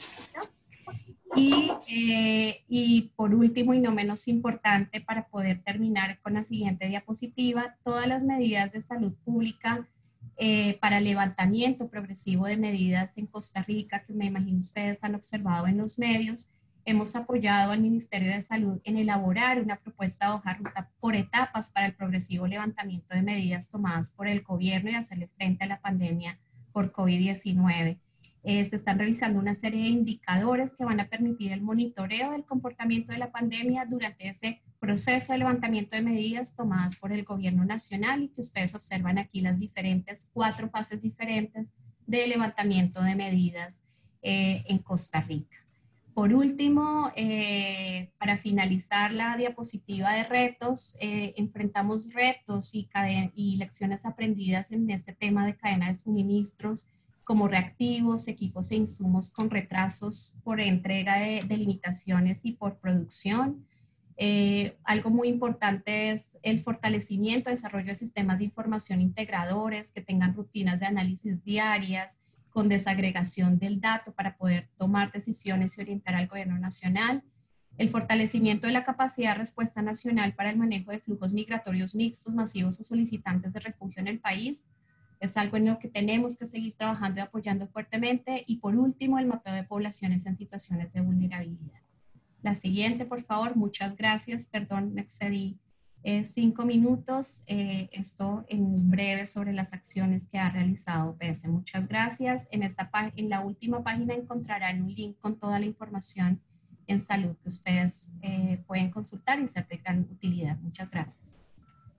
Y por último y no menos importante, para poder terminar con la siguiente diapositiva, todas las medidas de salud pública para el levantamiento progresivo de medidas en Costa Rica, que me imagino ustedes han observado en los medios. Hemos apoyado al Ministerio de Salud en elaborar una propuesta de hoja de ruta por etapas para el progresivo levantamiento de medidas tomadas por el gobierno y hacerle frente a la pandemia por COVID-19. Se están revisando una serie de indicadores que van a permitir el monitoreo del comportamiento de la pandemia durante ese proceso de levantamiento de medidas tomadas por el gobierno nacional, y que ustedes observan aquí las diferentes 4 fases diferentes de levantamiento de medidas en Costa Rica. por último, para finalizar la diapositiva de retos, enfrentamos retos y lecciones aprendidas en este tema de cadena de suministros como reactivos, equipos e insumos con retrasos por entrega de limitaciones y por producción. Algo muy importante es el fortalecimiento, desarrollo de sistemas de información integradores que tengan rutinas de análisis diarias, con desagregación del dato para poder tomar decisiones y orientar al gobierno nacional. El fortalecimiento de la capacidad de respuesta nacional para el manejo de flujos migratorios mixtos, masivos o solicitantes de refugio en el país. Es algo en lo que tenemos que seguir trabajando y apoyando fuertemente. Y por último, el mapeo de poblaciones en situaciones de vulnerabilidad. La siguiente, por favor. Muchas gracias. Perdón, me excedí 5 minutos. Esto en breve sobre las acciones que ha realizado OPS. Muchas gracias. En la última página encontrarán un link con toda la información en salud que ustedes pueden consultar y ser de gran utilidad. Muchas gracias.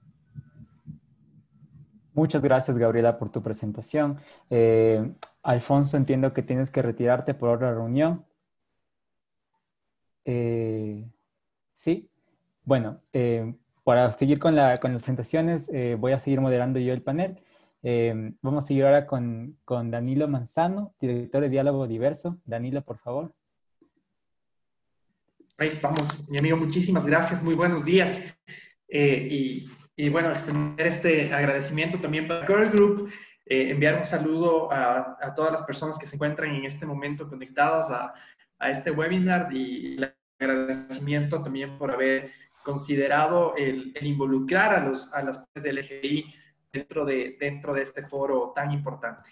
Muchas gracias, Gabriela, por tu presentación. Alfonso, entiendo que tienes que retirarte por otra reunión. Sí. Bueno, para seguir con las presentaciones, voy a seguir moderando yo el panel. Vamos a seguir ahora con Danilo Manzano, director de Diálogo Diverso. Danilo, por favor. Ahí estamos, mi amigo, muchísimas gracias, muy buenos días. Y bueno, extender este agradecimiento también para Core Group, enviar un saludo a todas las personas que se encuentran en este momento conectadas a este webinar y el agradecimiento también por haber considerado el involucrar a las personas del LGBTI dentro de este foro tan importante.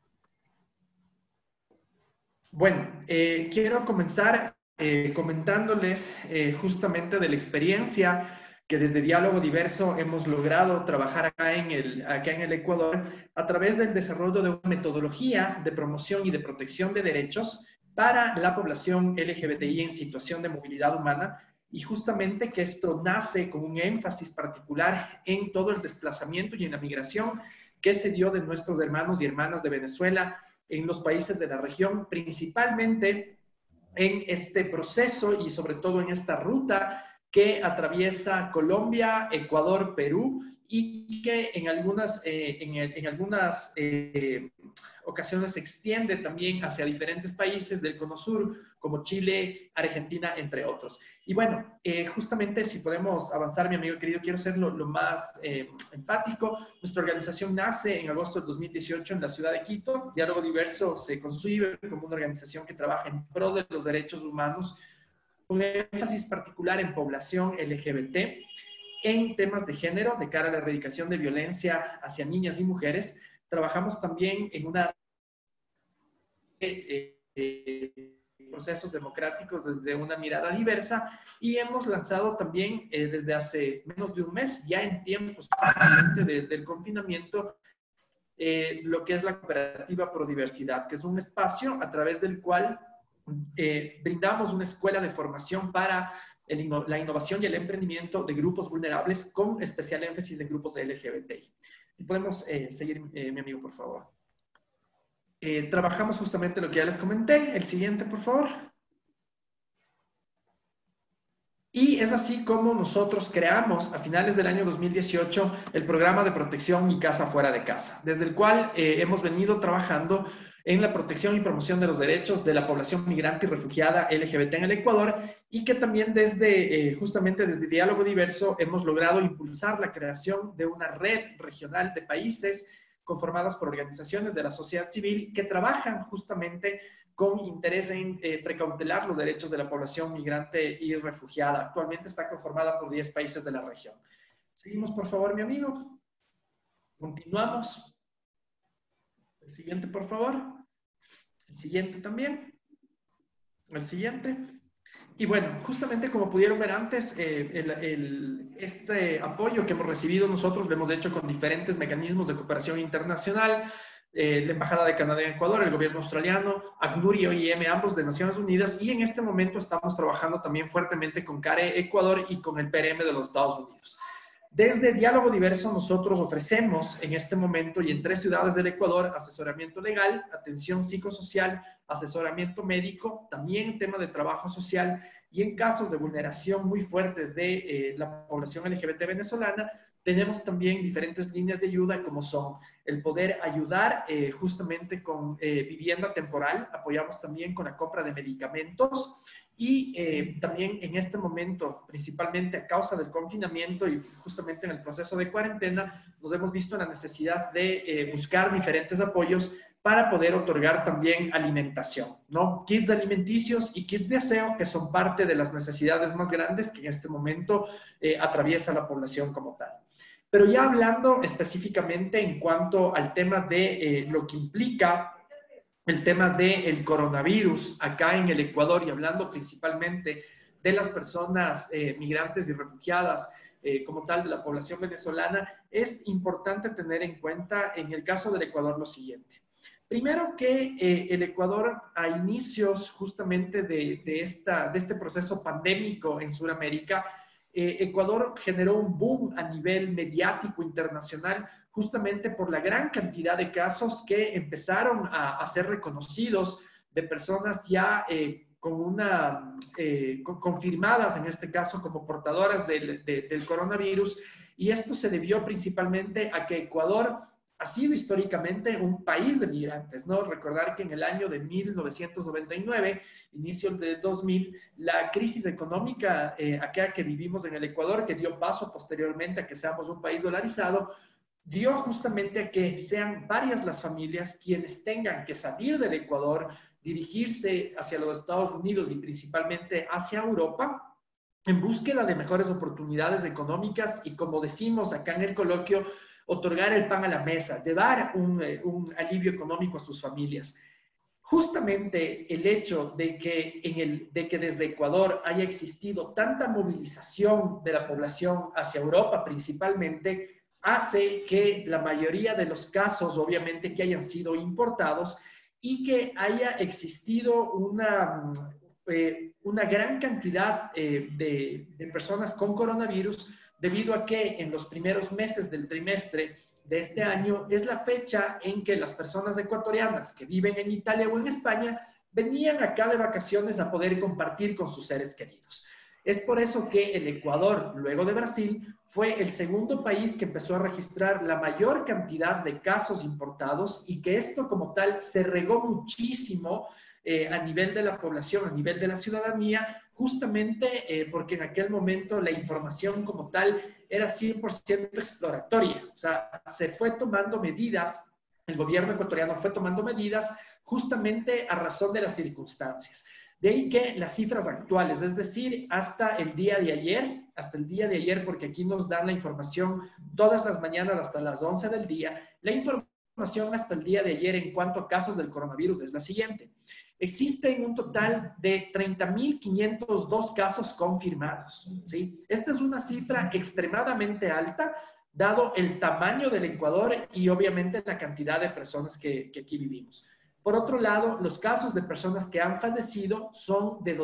Bueno, quiero comenzar comentándoles justamente de la experiencia que desde Diálogo Diverso hemos logrado trabajar acá en el Ecuador a través del desarrollo de una metodología de promoción y de protección de derechos para la población LGBTI en situación de movilidad humana, y justamente que esto nace con un énfasis particular en todo el desplazamiento y en la migración que se dio de nuestros hermanos y hermanas de Venezuela en los países de la región, principalmente en este proceso y sobre todo en esta ruta que atraviesa Colombia, Ecuador, Perú, y que en algunas ocasiones se extiende también hacia diferentes países del Cono Sur, como Chile, Argentina, entre otros. Y bueno, justamente si podemos avanzar, mi amigo querido, quiero ser lo más enfático. Nuestra organización nace en agosto del 2018 en la ciudad de Quito. Diálogo Diverso se concibe como una organización que trabaja en pro de los derechos humanos, con énfasis particular en población LGBT, en temas de género, de cara a la erradicación de violencia hacia niñas y mujeres. Trabajamos también en una procesos democráticos desde una mirada diversa, y hemos lanzado también desde hace menos de un mes, ya en tiempos del confinamiento, lo que es la cooperativa Prodiversidad, que es un espacio a través del cual brindamos una escuela de formación para la innovación y el emprendimiento de grupos vulnerables, con especial énfasis en grupos de LGBTI. Si podemos seguir, mi amigo, por favor. Trabajamos justamente lo que ya les comenté. El siguiente, por favor. Y es así como nosotros creamos a finales del año 2018 el programa de protección Mi Casa Fuera de Casa, desde el cual hemos venido trabajando en la protección y promoción de los derechos de la población migrante y refugiada LGBT en el Ecuador, y que también justamente desde Diálogo Diverso hemos logrado impulsar la creación de una red regional de países conformadas por organizaciones de la sociedad civil que trabajan justamente con interés en precautelar los derechos de la población migrante y refugiada. Actualmente está conformada por 10 países de la región. Seguimos, por favor, mi amigo. Continuamos. El siguiente, por favor. El siguiente también. El siguiente. Y bueno, justamente como pudieron ver antes, este apoyo que hemos recibido nosotros lo hemos hecho con diferentes mecanismos de cooperación internacional, la Embajada de Canadá en Ecuador, el gobierno australiano, ACNUR y OIM, ambos de Naciones Unidas, y en este momento estamos trabajando también fuertemente con CARE Ecuador y con el PRM de los Estados Unidos. Desde Diálogo Diverso nosotros ofrecemos en este momento y en 3 ciudades del Ecuador asesoramiento legal, atención psicosocial, asesoramiento médico, también tema de trabajo social y en casos de vulneración muy fuerte de la población LGBT venezolana, tenemos también diferentes líneas de ayuda como son el poder ayudar justamente con vivienda temporal, apoyamos también con la compra de medicamentos y también en este momento, principalmente a causa del confinamiento y justamente en el proceso de cuarentena, nos hemos visto en la necesidad de buscar diferentes apoyos para poder otorgar también alimentación, ¿no? Kits alimenticios y kits de aseo, que son parte de las necesidades más grandes que en este momento atraviesa la población como tal. Pero ya hablando específicamente en cuanto al tema de lo que implica el tema del coronavirus acá en el Ecuador y hablando principalmente de las personas migrantes y refugiadas como tal de la población venezolana, es importante tener en cuenta en el caso del Ecuador lo siguiente. Primero que el Ecuador a inicios justamente de este proceso pandémico en Sudamérica, Ecuador generó un boom a nivel mediático internacional justamente por la gran cantidad de casos que empezaron a ser reconocidos de personas ya confirmadas, en este caso, como portadoras del coronavirus. Y esto se debió principalmente a que Ecuador ha sido históricamente un país de migrantes, ¿no? Recordar que en el año de 1999, inicio del 2000, la crisis económica acá que vivimos en el Ecuador, que dio paso posteriormente a que seamos un país dolarizado, dio justamente a que sean varias las familias quienes tengan que salir del Ecuador, dirigirse hacia los Estados Unidos y principalmente hacia Europa, en búsqueda de mejores oportunidades económicas y, como decimos acá en el coloquio, otorgar el pan a la mesa, llevar un alivio económico a sus familias. Justamente el hecho de que desde Ecuador haya existido tanta movilización de la población hacia Europa principalmente, hace que la mayoría de los casos, obviamente, que hayan sido importados y que haya existido una gran cantidad de personas con coronavirus, debido a que en los primeros meses del trimestre de este año es la fecha en que las personas ecuatorianas que viven en Italia o en España venían acá de vacaciones a poder compartir con sus seres queridos. Es por eso que el Ecuador, luego de Brasil, fue el segundo país que empezó a registrar la mayor cantidad de casos importados y que esto como tal se regó muchísimo a nivel de la población, a nivel de la ciudadanía, justamente porque en aquel momento la información como tal era 100% exploratoria. O sea, se fue tomando medidas, el gobierno ecuatoriano fue tomando medidas justamente a razón de las circunstancias. De ahí que las cifras actuales, es decir, hasta el día de ayer, porque aquí nos dan la información todas las mañanas hasta las 11 del día, la información hasta el día de ayer en cuanto a casos del coronavirus es la siguiente. Existen un total de 30.502 casos confirmados, ¿sí? Esta es una cifra extremadamente alta, dado el tamaño del Ecuador y obviamente la cantidad de personas que aquí vivimos. Por otro lado, los casos de personas que han fallecido son de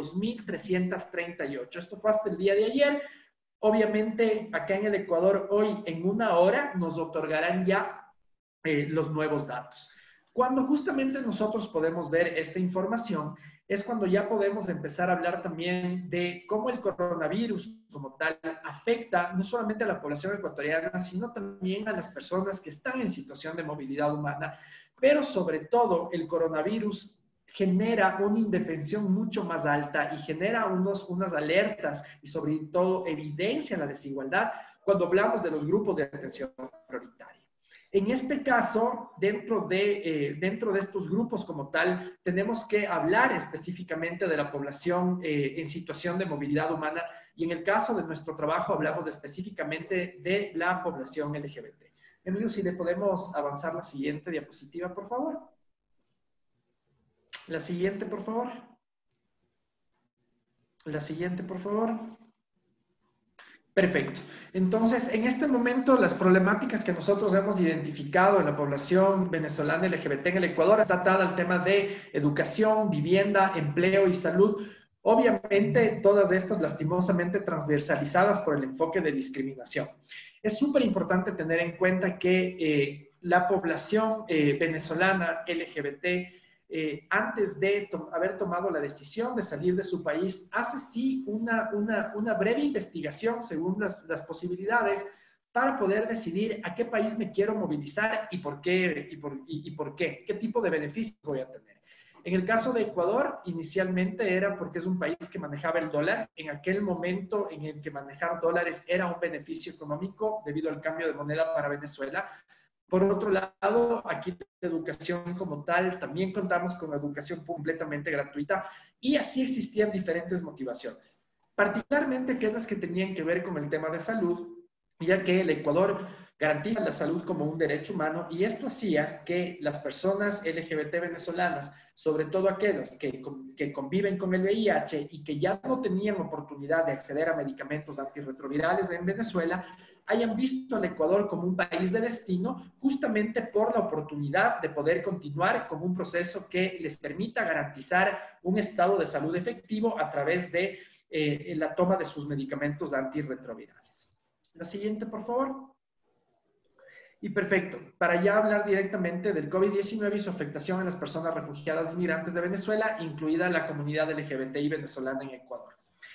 2.338. Esto fue hasta el día de ayer. Obviamente, acá en el Ecuador, hoy en una hora nos otorgarán ya los nuevos datos. Cuando justamente nosotros podemos ver esta información, es cuando ya podemos empezar a hablar también de cómo el coronavirus como tal afecta no solamente a la población ecuatoriana, sino también a las personas que están en situación de movilidad humana. Pero sobre todo el coronavirus genera una indefensión mucho más alta y genera unas alertas y sobre todo evidencia la desigualdad cuando hablamos de los grupos de atención prioritaria. En este caso, dentro de estos grupos como tal, tenemos que hablar específicamente de la población en situación de movilidad humana y en el caso de nuestro trabajo hablamos específicamente de la población LGBT. Emilio, si le podemos avanzar la siguiente diapositiva, por favor. La siguiente, por favor. La siguiente, por favor. Perfecto. Entonces, en este momento, las problemáticas que nosotros hemos identificado en la población venezolana LGBT en el Ecuador está atada al tema de educación, vivienda, empleo y salud. Obviamente, todas estas lastimosamente transversalizadas por el enfoque de discriminación. Es súper importante tener en cuenta que la población venezolana LGBT, antes de haber tomado la decisión de salir de su país, hace sí una breve investigación según las posibilidades para poder decidir a qué país me quiero movilizar y por qué, qué tipo de beneficios voy a tener. En el caso de Ecuador, inicialmente era porque es un país que manejaba el dólar. En aquel momento en el que manejar dólares era un beneficio económico debido al cambio de moneda para Venezuela. Por otro lado, aquí la educación como tal, también contamos con educación completamente gratuita y así existían diferentes motivaciones, particularmente aquellas que tenían que ver con el tema de salud, ya que el Ecuador garantiza la salud como un derecho humano y esto hacía que las personas LGBT venezolanas, sobre todo aquellas que conviven con el VIH y que ya no tenían oportunidad de acceder a medicamentos antirretrovirales en Venezuela, hayan visto al Ecuador como un país de destino justamente por la oportunidad de poder continuar con un proceso que les permita garantizar un estado de salud efectivo a través de la toma de sus medicamentos antirretrovirales. La siguiente, por favor. Y perfecto, para ya hablar directamente del COVID-19 y su afectación a las personas refugiadas y migrantes de Venezuela, incluida la comunidad LGBTI venezolana en Ecuador.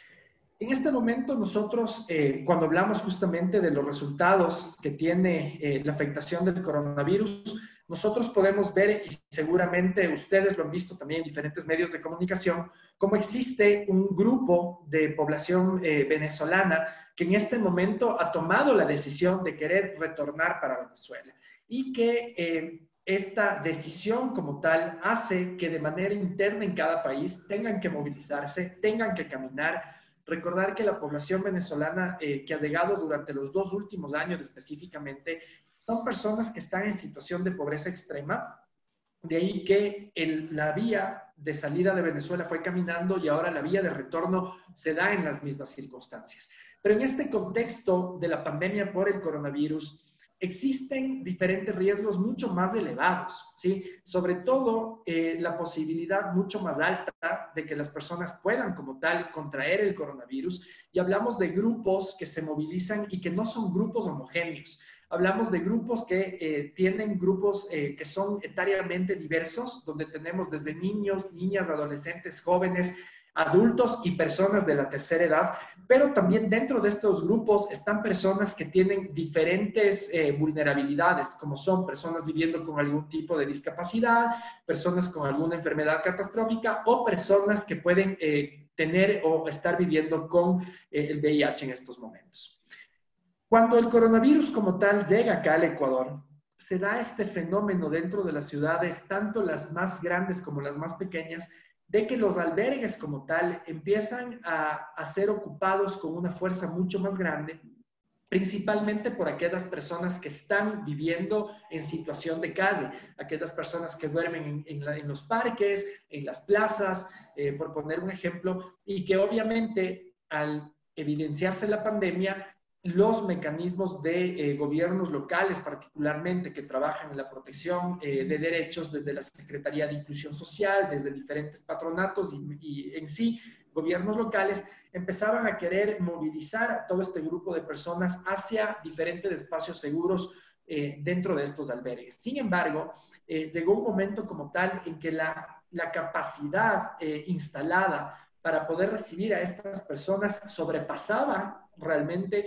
En este momento nosotros, cuando hablamos justamente de los resultados que tiene la afectación del coronavirus, nosotros podemos ver, y seguramente ustedes lo han visto también en diferentes medios de comunicación, cómo existe un grupo de población venezolana que en este momento ha tomado la decisión de querer retornar para Venezuela y que esta decisión como tal hace que de manera interna en cada país tengan que movilizarse, tengan que caminar. Recordar que la población venezolana que ha llegado durante los 2 últimos años específicamente son personas que están en situación de pobreza extrema. De ahí que la vía de salida de Venezuela fue caminando y ahora la vía de retorno se da en las mismas circunstancias. Pero en este contexto de la pandemia por el coronavirus, existen diferentes riesgos mucho más elevados, ¿sí? Sobre todo la posibilidad mucho más alta de que las personas puedan como tal contraer el coronavirus y hablamos de grupos que se movilizan y que no son grupos homogéneos. Hablamos de grupos que tienen grupos que son etariamente diversos, donde tenemos desde niños, niñas, adolescentes, jóvenes, adultos y personas de la tercera edad, pero también dentro de estos grupos están personas que tienen diferentes vulnerabilidades, como son personas viviendo con algún tipo de discapacidad, personas con alguna enfermedad catastrófica o personas que pueden tener o estar viviendo con el VIH en estos momentos. Cuando el coronavirus como tal llega acá al Ecuador, se da este fenómeno dentro de las ciudades, tanto las más grandes como las más pequeñas, de que los albergues como tal empiezan a ser ocupados con una fuerza mucho más grande, principalmente por aquellas personas que están viviendo en situación de calle, aquellas personas que duermen en los parques, en las plazas, por poner un ejemplo, y que obviamente al evidenciarse la pandemia, los mecanismos de gobiernos locales, particularmente que trabajan en la protección de derechos desde la Secretaría de Inclusión Social, desde diferentes patronatos y en sí gobiernos locales, empezaban a querer movilizar a todo este grupo de personas hacia diferentes espacios seguros dentro de estos albergues. Sin embargo, llegó un momento como tal en que la capacidad instalada para poder recibir a estas personas sobrepasaba realmente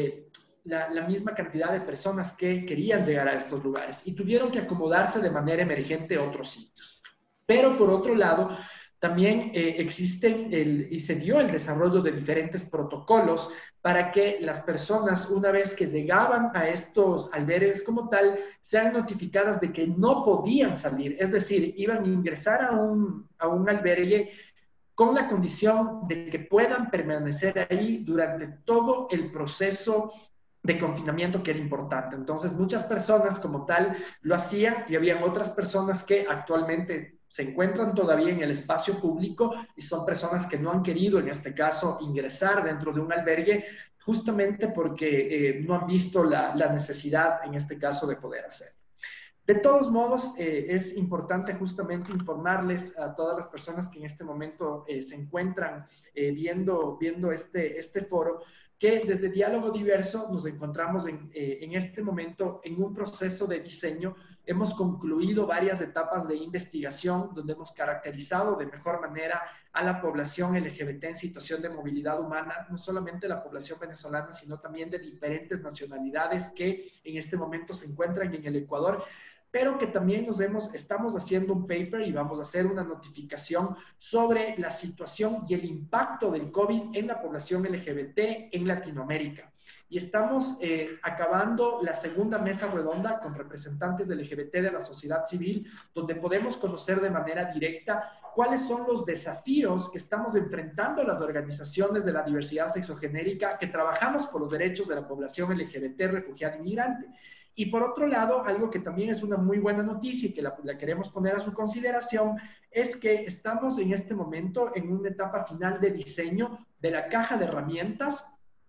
la misma cantidad de personas que querían llegar a estos lugares y tuvieron que acomodarse de manera emergente a otros sitios. Pero por otro lado, también existen y se dio el desarrollo de diferentes protocolos para que las personas, una vez que llegaban a estos albergues como tal, sean notificadas de que no podían salir, es decir, iban a ingresar a un albergue con la condición de que puedan permanecer ahí durante todo el proceso de confinamiento que era importante. Entonces, muchas personas como tal lo hacían y habían otras personas que actualmente se encuentran todavía en el espacio público y son personas que no han querido, en este caso, ingresar dentro de un albergue justamente porque no han visto la necesidad, en este caso, de poder hacerlo. De todos modos, es importante justamente informarles a todas las personas que en este momento se encuentran viendo este foro, que desde Diálogo Diverso nos encontramos en este momento en un proceso de diseño. Hemos concluido varias etapas de investigación donde hemos caracterizado de mejor manera a la población LGBT en situación de movilidad humana, no solamente la población venezolana, sino también de diferentes nacionalidades que en este momento se encuentran en el Ecuador, pero que también estamos haciendo un paper y vamos a hacer una notificación sobre la situación y el impacto del COVID en la población LGBT en Latinoamérica. Y estamos acabando la segunda mesa redonda con representantes del LGBT de la sociedad civil, donde podemos conocer de manera directa cuáles son los desafíos que estamos enfrentando las organizaciones de la diversidad sexogenérica que trabajamos por los derechos de la población LGBT, refugiada y migrante. Y por otro lado, algo que también es una muy buena noticia y que la queremos poner a su consideración, es que estamos en este momento en una etapa final de diseño de la caja de herramientas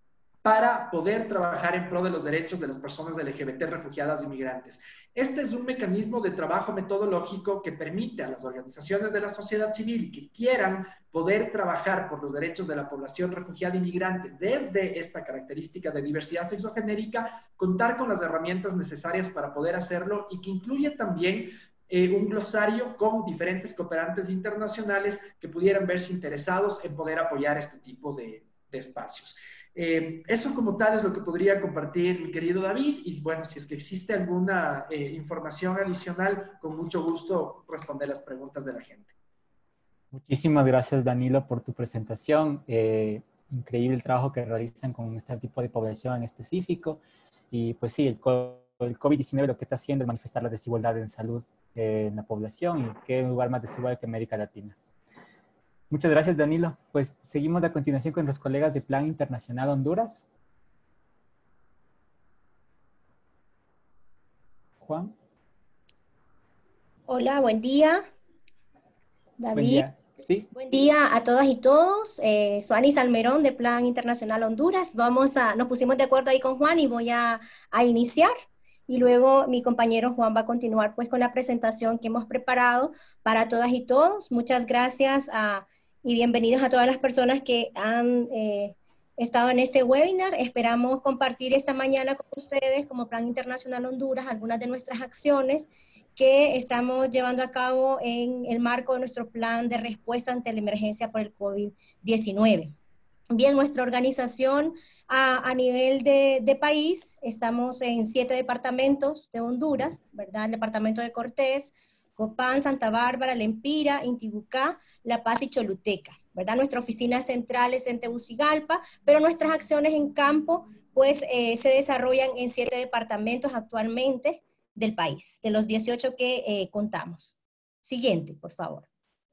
para poder trabajar en pro de los derechos de las personas LGBT, refugiadas y migrantes. Este es un mecanismo de trabajo metodológico que permite a las organizaciones de la sociedad civil que quieran poder trabajar por los derechos de la población refugiada y migrante desde esta característica de diversidad sexogenérica, contar con las herramientas necesarias para poder hacerlo y que incluye también un glosario con diferentes cooperantes internacionales que pudieran verse interesados en poder apoyar este tipo de espacios. Eso como tal es lo que podría compartir mi querido David, y bueno, si es que existe alguna información adicional, con mucho gusto responder las preguntas de la gente. Muchísimas gracias, Danilo, por tu presentación. Increíble el trabajo que realizan con este tipo de población en específico. Y pues sí, el COVID-19 lo que está haciendo es manifestar la desigualdad en salud en la población, y qué lugar más desigual que América Latina. Muchas gracias, Danilo. Pues seguimos a continuación con los colegas de Plan Internacional Honduras. Juan. Hola, buen día. David. Buen día. ¿Sí? Buen día a todas y todos. Suani Salmerón de Plan Internacional Honduras. Nos pusimos de acuerdo ahí con Juan y voy a iniciar. Y luego mi compañero Juan va a continuar pues con la presentación que hemos preparado para todas y todos. Muchas gracias y bienvenidos a todas las personas que han estado en este webinar. Esperamos compartir esta mañana con ustedes como Plan Internacional Honduras algunas de nuestras acciones que estamos llevando a cabo en el marco de nuestro plan de respuesta ante la emergencia por el COVID-19. Bien, nuestra organización a nivel de país, estamos en 7 departamentos de Honduras, ¿verdad? El departamento de Cortés, Copán, Santa Bárbara, Lempira, Intibucá, La Paz y Choluteca, ¿verdad? Nuestra oficina central es en Tegucigalpa, pero nuestras acciones en campo, pues, se desarrollan en 7 departamentos actualmente del país, de los 18 que contamos. Siguiente, por favor.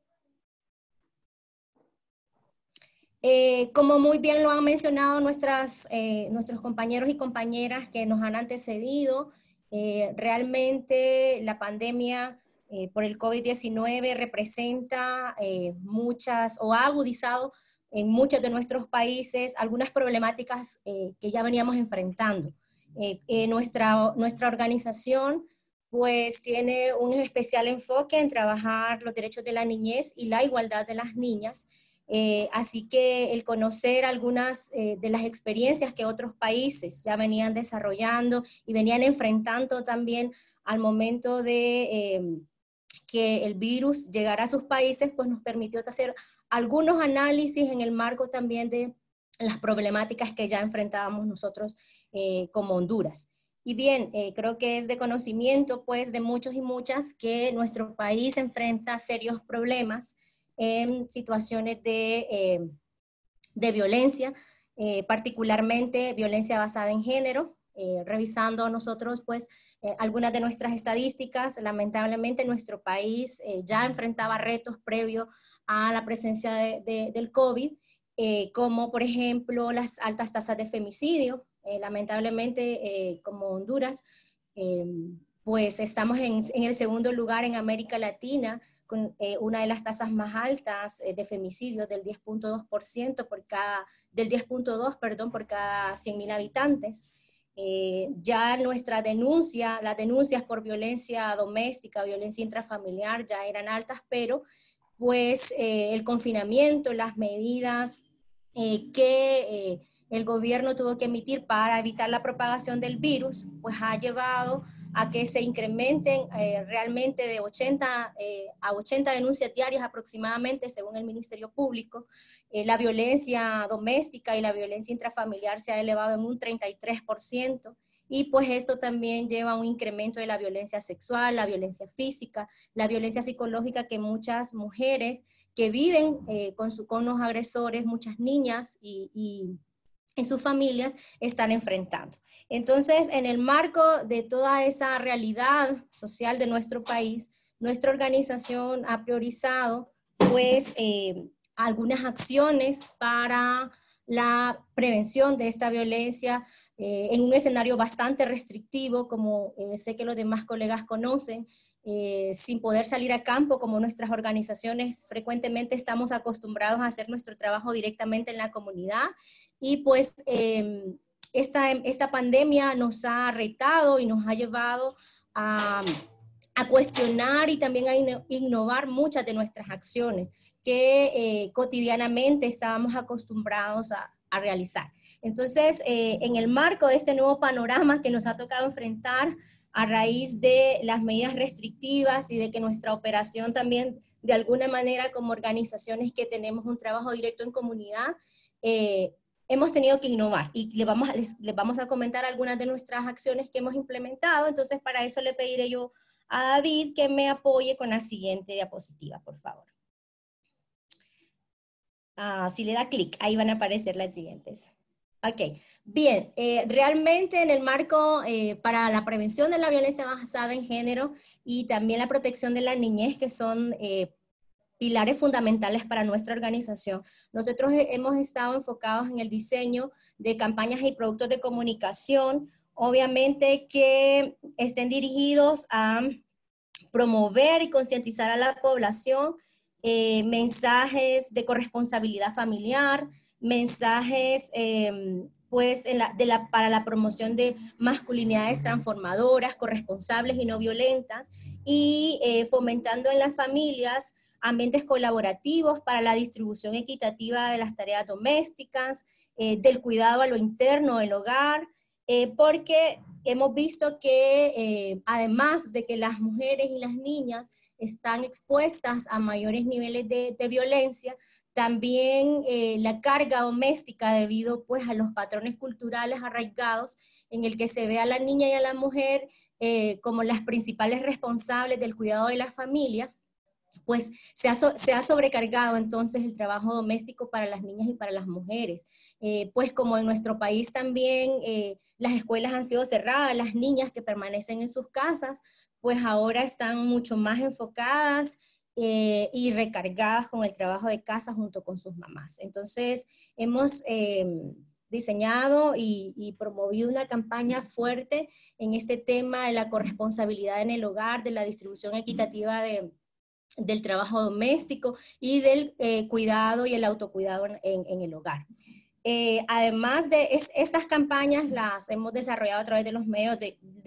Como muy bien lo han mencionado nuestros compañeros y compañeras que nos han antecedido, realmente la pandemia por el COVID-19 representa o ha agudizado en muchos de nuestros países algunas problemáticas que ya veníamos enfrentando. Nuestra organización pues tiene un especial enfoque en trabajar los derechos de la niñez y la igualdad de las niñas. Así que el conocer algunas de las experiencias que otros países ya venían desarrollando y venían enfrentando también al momento de que el virus llegara a sus países, pues nos permitió hacer algunos análisis en el marco también de las problemáticas que ya enfrentábamos nosotros como Honduras. Y bien, creo que es de conocimiento pues de muchos y muchas que nuestro país enfrenta serios problemas en situaciones de violencia, particularmente violencia basada en género. Revisando nosotros pues algunas de nuestras estadísticas, lamentablemente nuestro país ya enfrentaba retos previos a la presencia del COVID, como por ejemplo las altas tasas de femicidio. Lamentablemente como Honduras, pues estamos en el segundo lugar en América Latina, con una de las tasas más altas de femicidio del 10.2% por cada 100.000 habitantes. Ya las denuncias por violencia doméstica, violencia intrafamiliar ya eran altas, pero pues el confinamiento, las medidas que el gobierno tuvo que emitir para evitar la propagación del virus, pues ha llevado a que se incrementen realmente de 80 a 80 denuncias diarias aproximadamente, según el Ministerio Público. La violencia doméstica y la violencia intrafamiliar se ha elevado en un 33%, y pues esto también lleva a un incremento de la violencia sexual, la violencia física, la violencia psicológica que muchas mujeres que viven con los agresores, muchas niñas y sus familias están enfrentando. Entonces, en el marco de toda esa realidad social de nuestro país, nuestra organización ha priorizado pues algunas acciones para la prevención de esta violencia en un escenario bastante restrictivo, como sé que los demás colegas conocen, sin poder salir a campo, como nuestras organizaciones frecuentemente estamos acostumbrados a hacer nuestro trabajo directamente en la comunidad, y pues esta pandemia nos ha retado y nos ha llevado a cuestionar y también a innovar muchas de nuestras acciones que cotidianamente estábamos acostumbrados a realizar. Entonces, en el marco de este nuevo panorama que nos ha tocado enfrentar a raíz de las medidas restrictivas y de que nuestra operación también, de alguna manera, como organizaciones que tenemos un trabajo directo en comunidad, hemos tenido que innovar, y les vamos a comentar algunas de nuestras acciones que hemos implementado. Entonces, para eso le pediré yo a David que me apoye con la siguiente diapositiva, por favor. Si le da clic, ahí van a aparecer las siguientes. Ok, bien, realmente en el marco para la prevención de la violencia basada en género y también la protección de la niñez, que son pilares fundamentales para nuestra organización, nosotros hemos estado enfocados en el diseño de campañas y productos de comunicación, obviamente que estén dirigidos a promover y concientizar a la población, mensajes de corresponsabilidad familiar, mensajes pues para la promoción de masculinidades transformadoras, corresponsables y no violentas, y fomentando en las familias ambientes colaborativos para la distribución equitativa de las tareas domésticas, del cuidado a lo interno del hogar, porque hemos visto que además de que las mujeres y las niñas están expuestas a mayores niveles de violencia, también la carga doméstica debido pues a los patrones culturales arraigados en el que se ve a la niña y a la mujer como las principales responsables del cuidado de la familia, pues se ha sobrecargado entonces el trabajo doméstico para las niñas y para las mujeres. Pues como en nuestro país también las escuelas han sido cerradas, las niñas que permanecen en sus casas, pues ahora están mucho más enfocadas y recargadas con el trabajo de casa junto con sus mamás. Entonces hemos diseñado y promovido una campaña fuerte en este tema de la corresponsabilidad en el hogar, de la distribución equitativa del trabajo doméstico y del cuidado y el autocuidado en el hogar. Además de estas campañas las hemos desarrollado a través de los medios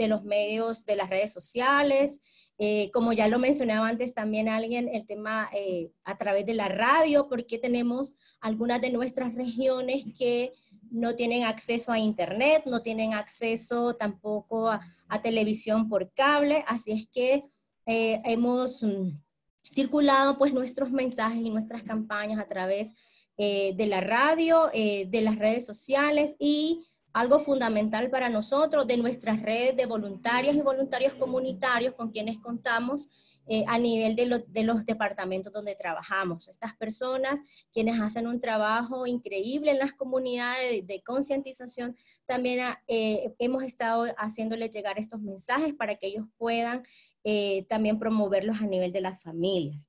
de las redes sociales, como ya lo mencionaba antes también alguien, el tema a través de la radio, porque tenemos algunas de nuestras regiones que no tienen acceso a internet, no tienen acceso tampoco a televisión por cable, así es que hemos circulado pues nuestros mensajes y nuestras campañas a través de la radio, de las redes sociales, y algo fundamental para nosotros, de nuestras redes de voluntarias y voluntarios comunitarios con quienes contamos a nivel de los departamentos donde trabajamos. Estas personas, quienes hacen un trabajo increíble en las comunidades de concientización, también hemos estado haciéndoles llegar estos mensajes para que ellos puedan también promoverlos a nivel de las familias.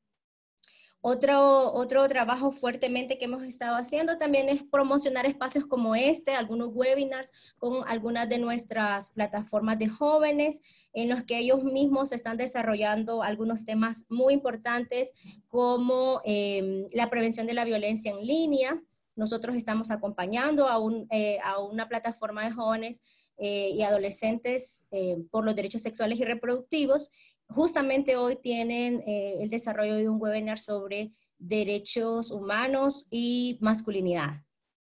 Otro trabajo fuertemente que hemos estado haciendo también es promocionar espacios como este, algunos webinars con algunas de nuestras plataformas de jóvenes, en los que ellos mismos están desarrollando algunos temas muy importantes como la prevención de la violencia en línea. Nosotros estamos acompañando a una plataforma de jóvenes y adolescentes por los derechos sexuales y reproductivos. Justamente hoy tienen el desarrollo de un webinar sobre derechos humanos y masculinidad.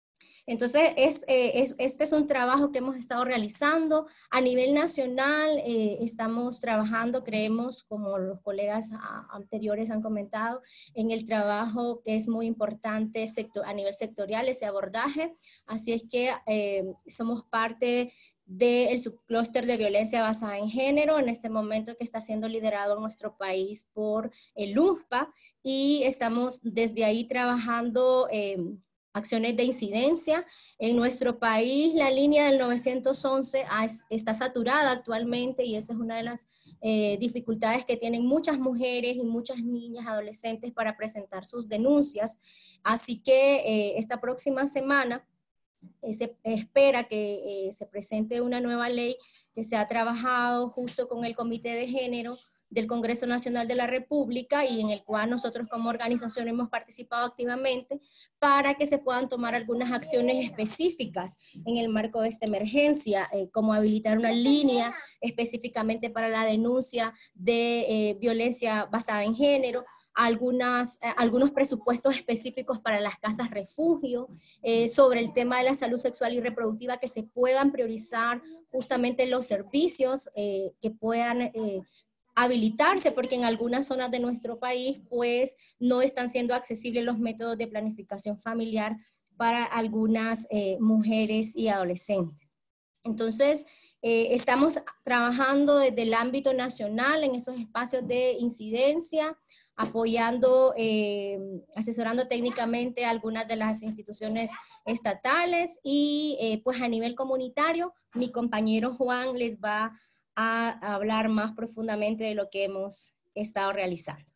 Entonces, este es un trabajo que hemos estado realizando. A nivel nacional, estamos trabajando, creemos, como los colegas anteriores han comentado, en el trabajo que es muy importante a nivel sectorial, ese abordaje. Así es que somos parte del subclúster de violencia basada en género, en este momento que está siendo liderado en nuestro país por el UNFPA, y estamos desde ahí trabajando acciones de incidencia. En nuestro país la línea del 911 está saturada actualmente, y esa es una de las dificultades que tienen muchas mujeres y muchas niñas, adolescentes, para presentar sus denuncias. Así que esta próxima semana se espera que se presente una nueva ley que se ha trabajado justo con el Comité de Género del Congreso Nacional de la República, y en el cual nosotros como organización hemos participado activamente para que se puedan tomar algunas acciones específicas en el marco de esta emergencia, como habilitar una línea específicamente para la denuncia de violencia basada en género, algunos presupuestos específicos para las casas refugio, sobre el tema de la salud sexual y reproductiva, que se puedan priorizar justamente los servicios que puedan habilitarse, porque en algunas zonas de nuestro país pues no están siendo accesibles los métodos de planificación familiar para algunas mujeres y adolescentes. Entonces, estamos trabajando desde el ámbito nacional en esos espacios de incidencia, apoyando, asesorando técnicamente a algunas de las instituciones estatales, y pues a nivel comunitario, mi compañero Juan les va a hablar más profundamente de lo que hemos estado realizando.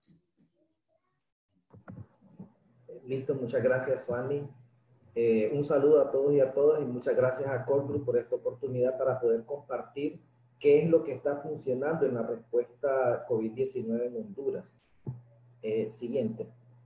Listo, muchas gracias, Suani. Un saludo a todos y a todas, y muchas gracias a Call Group por esta oportunidad para poder compartir qué es lo que está funcionando en la respuesta COVID-19 en Honduras. Siguiente.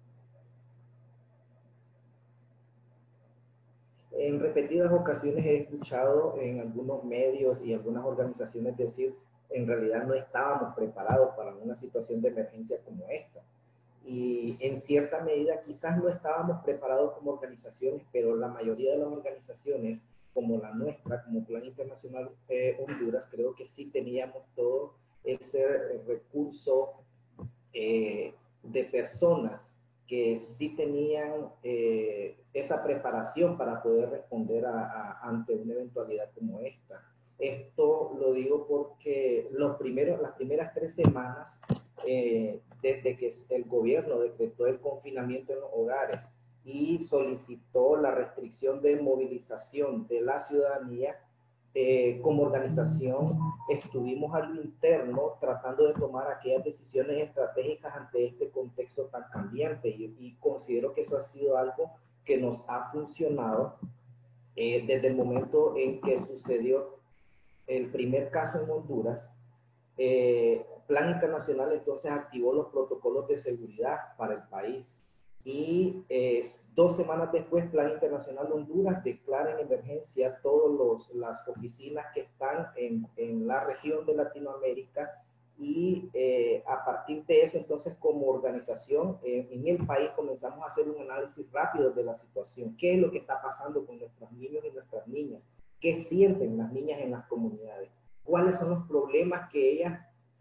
En repetidas ocasiones he escuchado en algunos medios y algunas organizaciones decir, en realidad no estábamos preparados para una situación de emergencia como esta. Y en cierta medida quizás no estábamos preparados como organizaciones, pero la mayoría de las organizaciones, como la nuestra, como Plan Internacional Honduras, creo que sí teníamos todo ese recurso de personas que sí tenían esa preparación para poder responder ante una eventualidad como esta. Esto lo digo porque las primeras 3 semanas, desde que el gobierno decretó el confinamiento en los hogares y solicitó la restricción de movilización de la ciudadanía, como organización estuvimos a lo interno tratando de tomar aquellas decisiones estratégicas ante este contexto tan cambiante, y considero que eso ha sido algo que nos ha funcionado desde el momento en que sucedió el primer caso en Honduras. Plan Internacional entonces activó los protocolos de seguridad para el país, y 2 semanas después Plan Internacional Honduras declara en emergencia todas las oficinas que están en la región de Latinoamérica, y a partir de eso entonces como organización en el país comenzamos a hacer un análisis rápido de la situación. ¿Qué es lo que está pasando con nuestros niños y nuestras niñas? ¿Qué sienten las niñas en las comunidades? ¿Cuáles son los problemas que ellas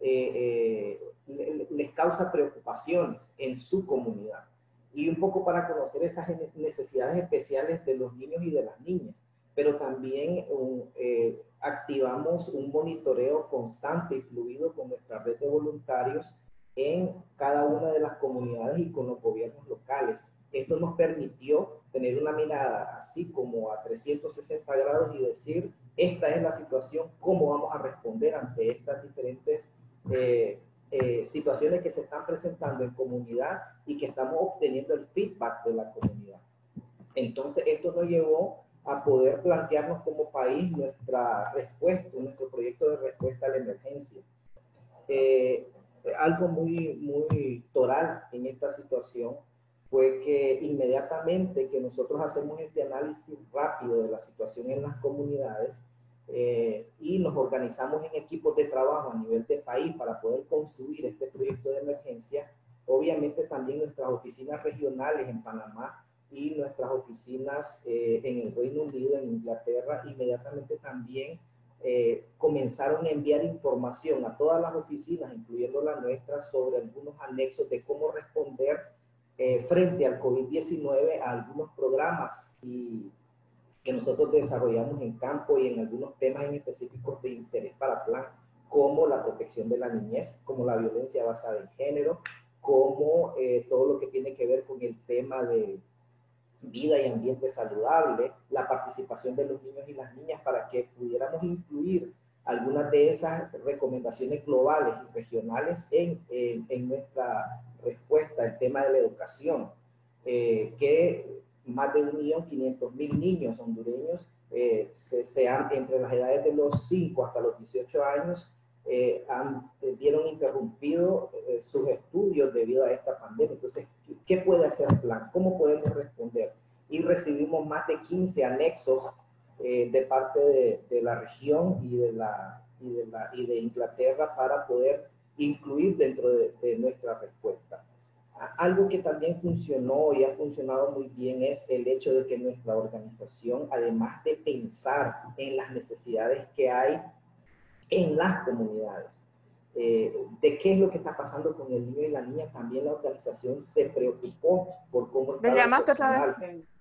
les causa preocupaciones en su comunidad? Y un poco para conocer esas necesidades especiales de los niños y de las niñas. Pero también activamos un monitoreo constante y fluido con nuestra red de voluntarios en cada una de las comunidades y con los gobiernos locales. Esto nos permitió tener una mirada así como a 360 grados y decir, esta es la situación, cómo vamos a responder ante estas diferentes situaciones que se están presentando en comunidad y que estamos obteniendo el feedback de la comunidad. Entonces, esto nos llevó a poder plantearnos como país nuestra respuesta, nuestro proyecto de respuesta a la emergencia. Algo muy toral en esta situación fue que inmediatamente que nosotros hacemos este análisis rápido de la situación en las comunidades, y nos organizamos en equipos de trabajo a nivel de país para poder construir este proyecto de emergencia, obviamente también nuestras oficinas regionales en Panamá y nuestras oficinas en el Reino Unido, en Inglaterra, inmediatamente también comenzaron a enviar información a todas las oficinas, incluyendo la nuestra, sobre algunos anexos de cómo responder frente al COVID-19 a algunos programas que nosotros desarrollamos en campo y en algunos temas en específicos de interés para Plan, como la protección de la niñez, como la violencia basada en género, como todo lo que tiene que ver con el tema de vida y ambiente saludable, la participación de los niños y las niñas para que pudiéramos incluir algunas de esas recomendaciones globales y regionales en nuestra respuesta al tema de la educación, que más de 1.500.000 niños hondureños entre las edades de los 5 hasta los 18 años vieron interrumpido sus estudios debido a esta pandemia. Entonces, ¿qué puede hacer el Plan? ¿Cómo podemos responder? Y recibimos más de 15 anexos de parte de la región y de Inglaterra para poder incluir dentro de nuestra respuesta. Algo que también funcionó y ha funcionado muy bien es el hecho de que nuestra organización, además de pensar en las necesidades que hay en las comunidades, de qué es lo que está pasando con el niño y la niña, también la organización se preocupó por cómo estaba el personal,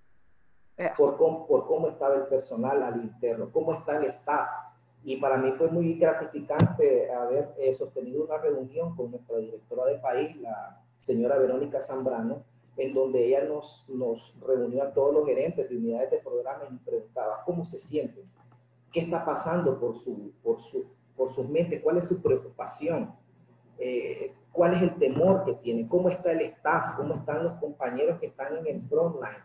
por cómo estaba el personal al interno, cómo está el staff. Y para mí fue muy gratificante haber sostenido una reunión con nuestra directora de país, la señora Verónica Zambrano, en donde ella nos reunió a todos los gerentes de unidades de programa y nos preguntaba cómo se sienten, qué está pasando por sus mentes, cuál es su preocupación, cuál es el temor que tienen, cómo está el staff, cómo están los compañeros que están en el frontline,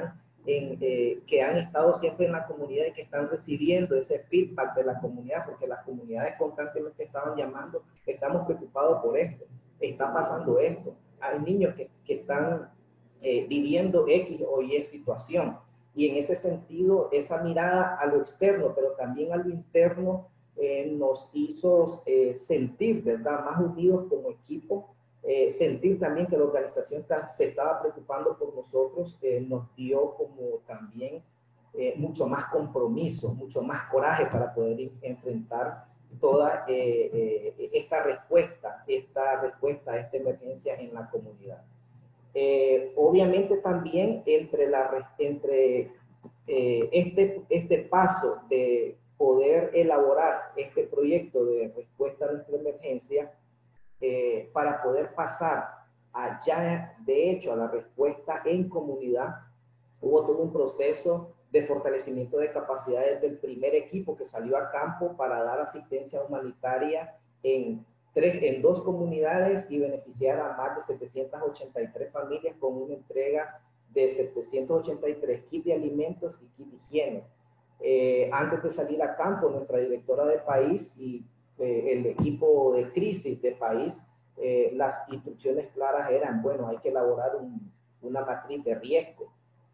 que han estado siempre en la comunidad y que están recibiendo ese feedback de la comunidad, porque las comunidades constantemente estaban llamando, estamos preocupados por esto, está pasando esto, hay niños que están viviendo X o Y situación. Y en ese sentido, esa mirada a lo externo, pero también a lo interno, nos hizo sentir, ¿verdad?, más unidos como equipo, sentir también que la organización se estaba preocupando por nosotros, nos dio como también mucho más compromiso, mucho más coraje para poder enfrentar toda esta respuesta a esta emergencia en la comunidad. Obviamente también entre este paso de poder elaborar este proyecto de respuesta a nuestra emergencia, para poder pasar allá, de hecho, a la respuesta en comunidad, hubo todo un proceso de fortalecimiento de capacidades del primer equipo que salió a campo para dar asistencia humanitaria en 2 comunidades y beneficiar a más de 783 familias con una entrega de 783 kits de alimentos y kits de higiene. Antes de salir a campo, nuestra directora de país y el equipo de crisis de país, las instrucciones claras eran, bueno, hay que elaborar una matriz de riesgo.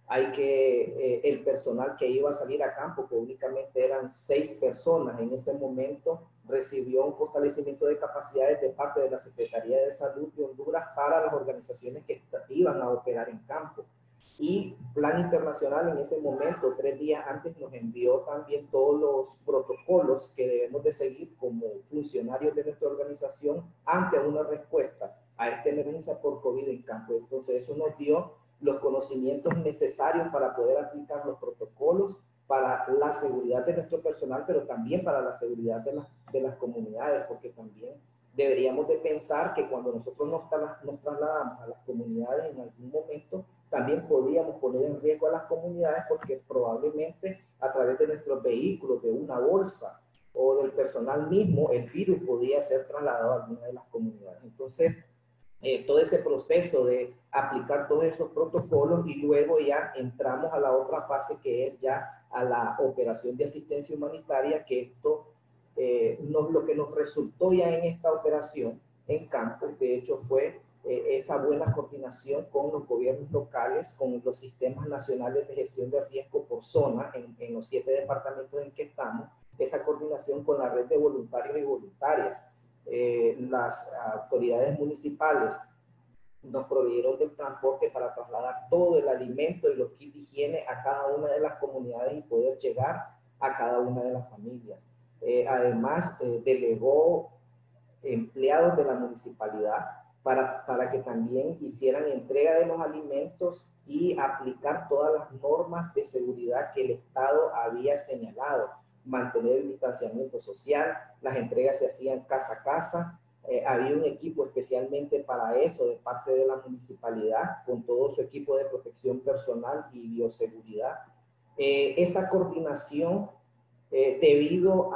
El personal que iba a salir a campo, que únicamente eran 6 personas en ese momento, recibió un fortalecimiento de capacidades de parte de la Secretaría de Salud de Honduras para las organizaciones que iban a operar en campo. Y Plan Internacional en ese momento, 3 días antes, nos envió también todos los protocolos que debemos de seguir como funcionarios de nuestra organización ante una respuesta a esta emergencia por COVID en campo. Entonces eso nos dio los conocimientos necesarios para poder aplicar los protocolos para la seguridad de nuestro personal, pero también para la seguridad de las comunidades, porque también deberíamos de pensar que cuando nosotros nos trasladamos a las comunidades en algún momento, también podríamos poner en riesgo a las comunidades porque probablemente a través de nuestros vehículos, de una bolsa o del personal mismo, el virus podía ser trasladado a alguna de las comunidades. Entonces, todo ese proceso de aplicar todos esos protocolos y luego ya entramos a la otra fase que es ya a la operación de asistencia humanitaria, que esto lo que nos resultó ya en esta operación en campo, de hecho fue esa buena coordinación con los gobiernos locales, con los sistemas nacionales de gestión de riesgo por zona en los 7 departamentos en que estamos, esa coordinación con la red de voluntarios y voluntarias, las autoridades municipales nos proveyeron del transporte para trasladar todo el alimento y los kits de higiene a cada una de las comunidades y poder llegar a cada una de las familias. Además, delegó empleados de la municipalidad para que también hicieran entrega de los alimentos y aplicar todas las normas de seguridad que el Estado había señalado. Mantener el distanciamiento social, las entregas se hacían casa a casa, había un equipo especialmente para eso de parte de la municipalidad, con todo su equipo de protección personal y bioseguridad. Esa coordinación, debido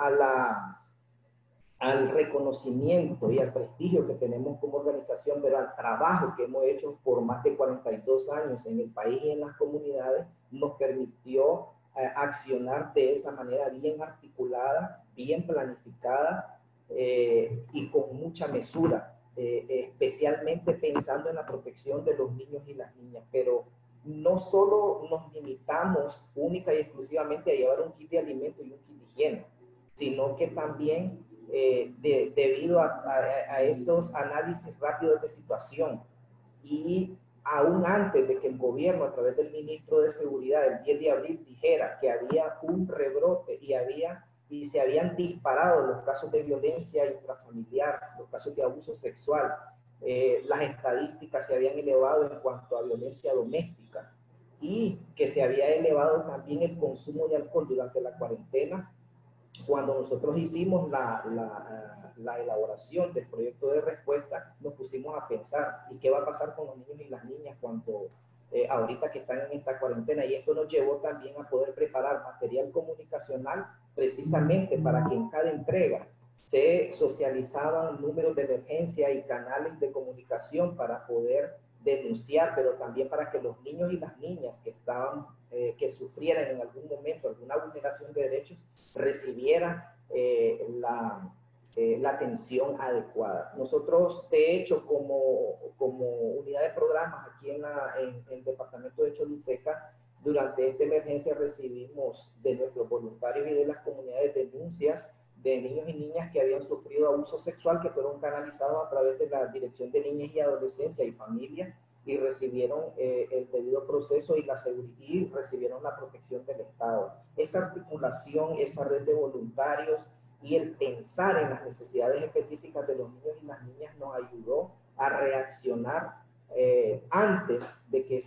al reconocimiento y al prestigio que tenemos como organización, pero al trabajo que hemos hecho por más de 42 años en el país y en las comunidades, nos permitió accionar de esa manera bien articulada, bien planificada y con mucha mesura, especialmente pensando en la protección de los niños y las niñas. Pero no solo nos limitamos única y exclusivamente a llevar un kit de alimento y un kit de higiene, sino que también debido a esos análisis rápidos de situación y aún antes de que el gobierno a través del ministro de Seguridad el 10 de abril dijera que había un rebrote y se habían disparado los casos de violencia intrafamiliar, los casos de abuso sexual, las estadísticas se habían elevado en cuanto a violencia doméstica y que se había elevado también el consumo de alcohol durante la cuarentena. Cuando nosotros hicimos la elaboración del proyecto de respuesta, nos pusimos a pensar, ¿y qué va a pasar con los niños y las niñas cuando ahorita que están en esta cuarentena? Y esto nos llevó también a poder preparar material comunicacional precisamente para que en cada entrega se socializaban números de emergencia y canales de comunicación para poder denunciar, pero también para que los niños y las niñas que sufrieran en algún momento alguna vulneración de derechos recibieran la atención adecuada. Nosotros, de hecho, como unidad de programas aquí en el departamento de Choluteca, durante esta emergencia recibimos de nuestros voluntarios y de las comunidades denuncias de niños y niñas que habían sufrido abuso sexual, que fueron canalizados a través de la Dirección de Niñez y Adolescencia y Familia y recibieron el debido proceso y recibieron la protección del Estado. Esa articulación, esa red de voluntarios y el pensar en las necesidades específicas de los niños y las niñas nos ayudó a reaccionar antes de que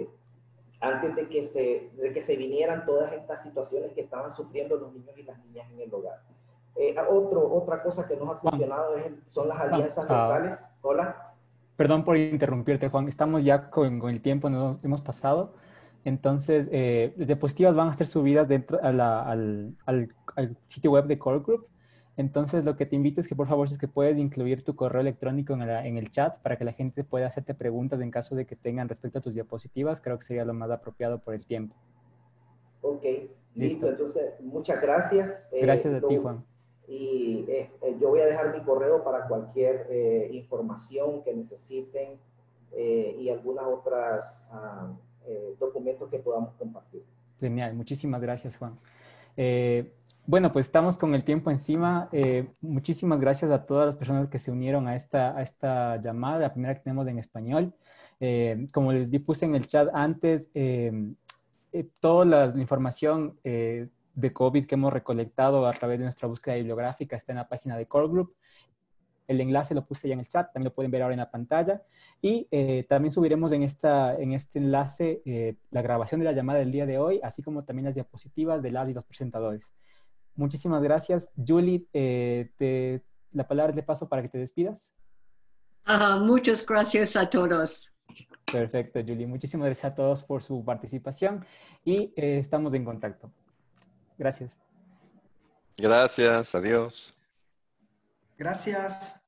se vinieran todas estas situaciones que estaban sufriendo los niños y las niñas en el hogar. Otra cosa que nos ha funcionado son las alianzas locales. Hola. Perdón por interrumpirte, Juan. Estamos ya con el tiempo, nos hemos pasado. Entonces, diapositivas van a ser subidas dentro al sitio web de Core Group. Entonces, lo que te invito es que, por favor, si es que puedes incluir tu correo electrónico en el chat para que la gente pueda hacerte preguntas en caso de que tengan respecto a tus diapositivas. Creo que sería lo más apropiado por el tiempo. Ok, listo. Entonces, muchas gracias. Gracias a ti, Juan. Y yo voy a dejar mi correo para cualquier información que necesiten y algunas otras documentos que podamos compartir. Genial, muchísimas gracias, Juan. Bueno, pues estamos con el tiempo encima. Muchísimas gracias a todas las personas que se unieron a esta llamada, la primera que tenemos en español. Como les puse en el chat antes, toda la información de COVID que hemos recolectado a través de nuestra búsqueda bibliográfica está en la página de Core Group. El enlace lo puse ya en el chat, también lo pueden ver ahora en la pantalla. Y también subiremos en este enlace la grabación de la llamada del día de hoy, así como también las diapositivas de las y los presentadores. Muchísimas gracias. Julie, la palabra te paso para que te despidas. Muchas gracias a todos. Perfecto, Julie. Muchísimas gracias a todos por su participación y estamos en contacto. Gracias. Gracias, adiós. Gracias.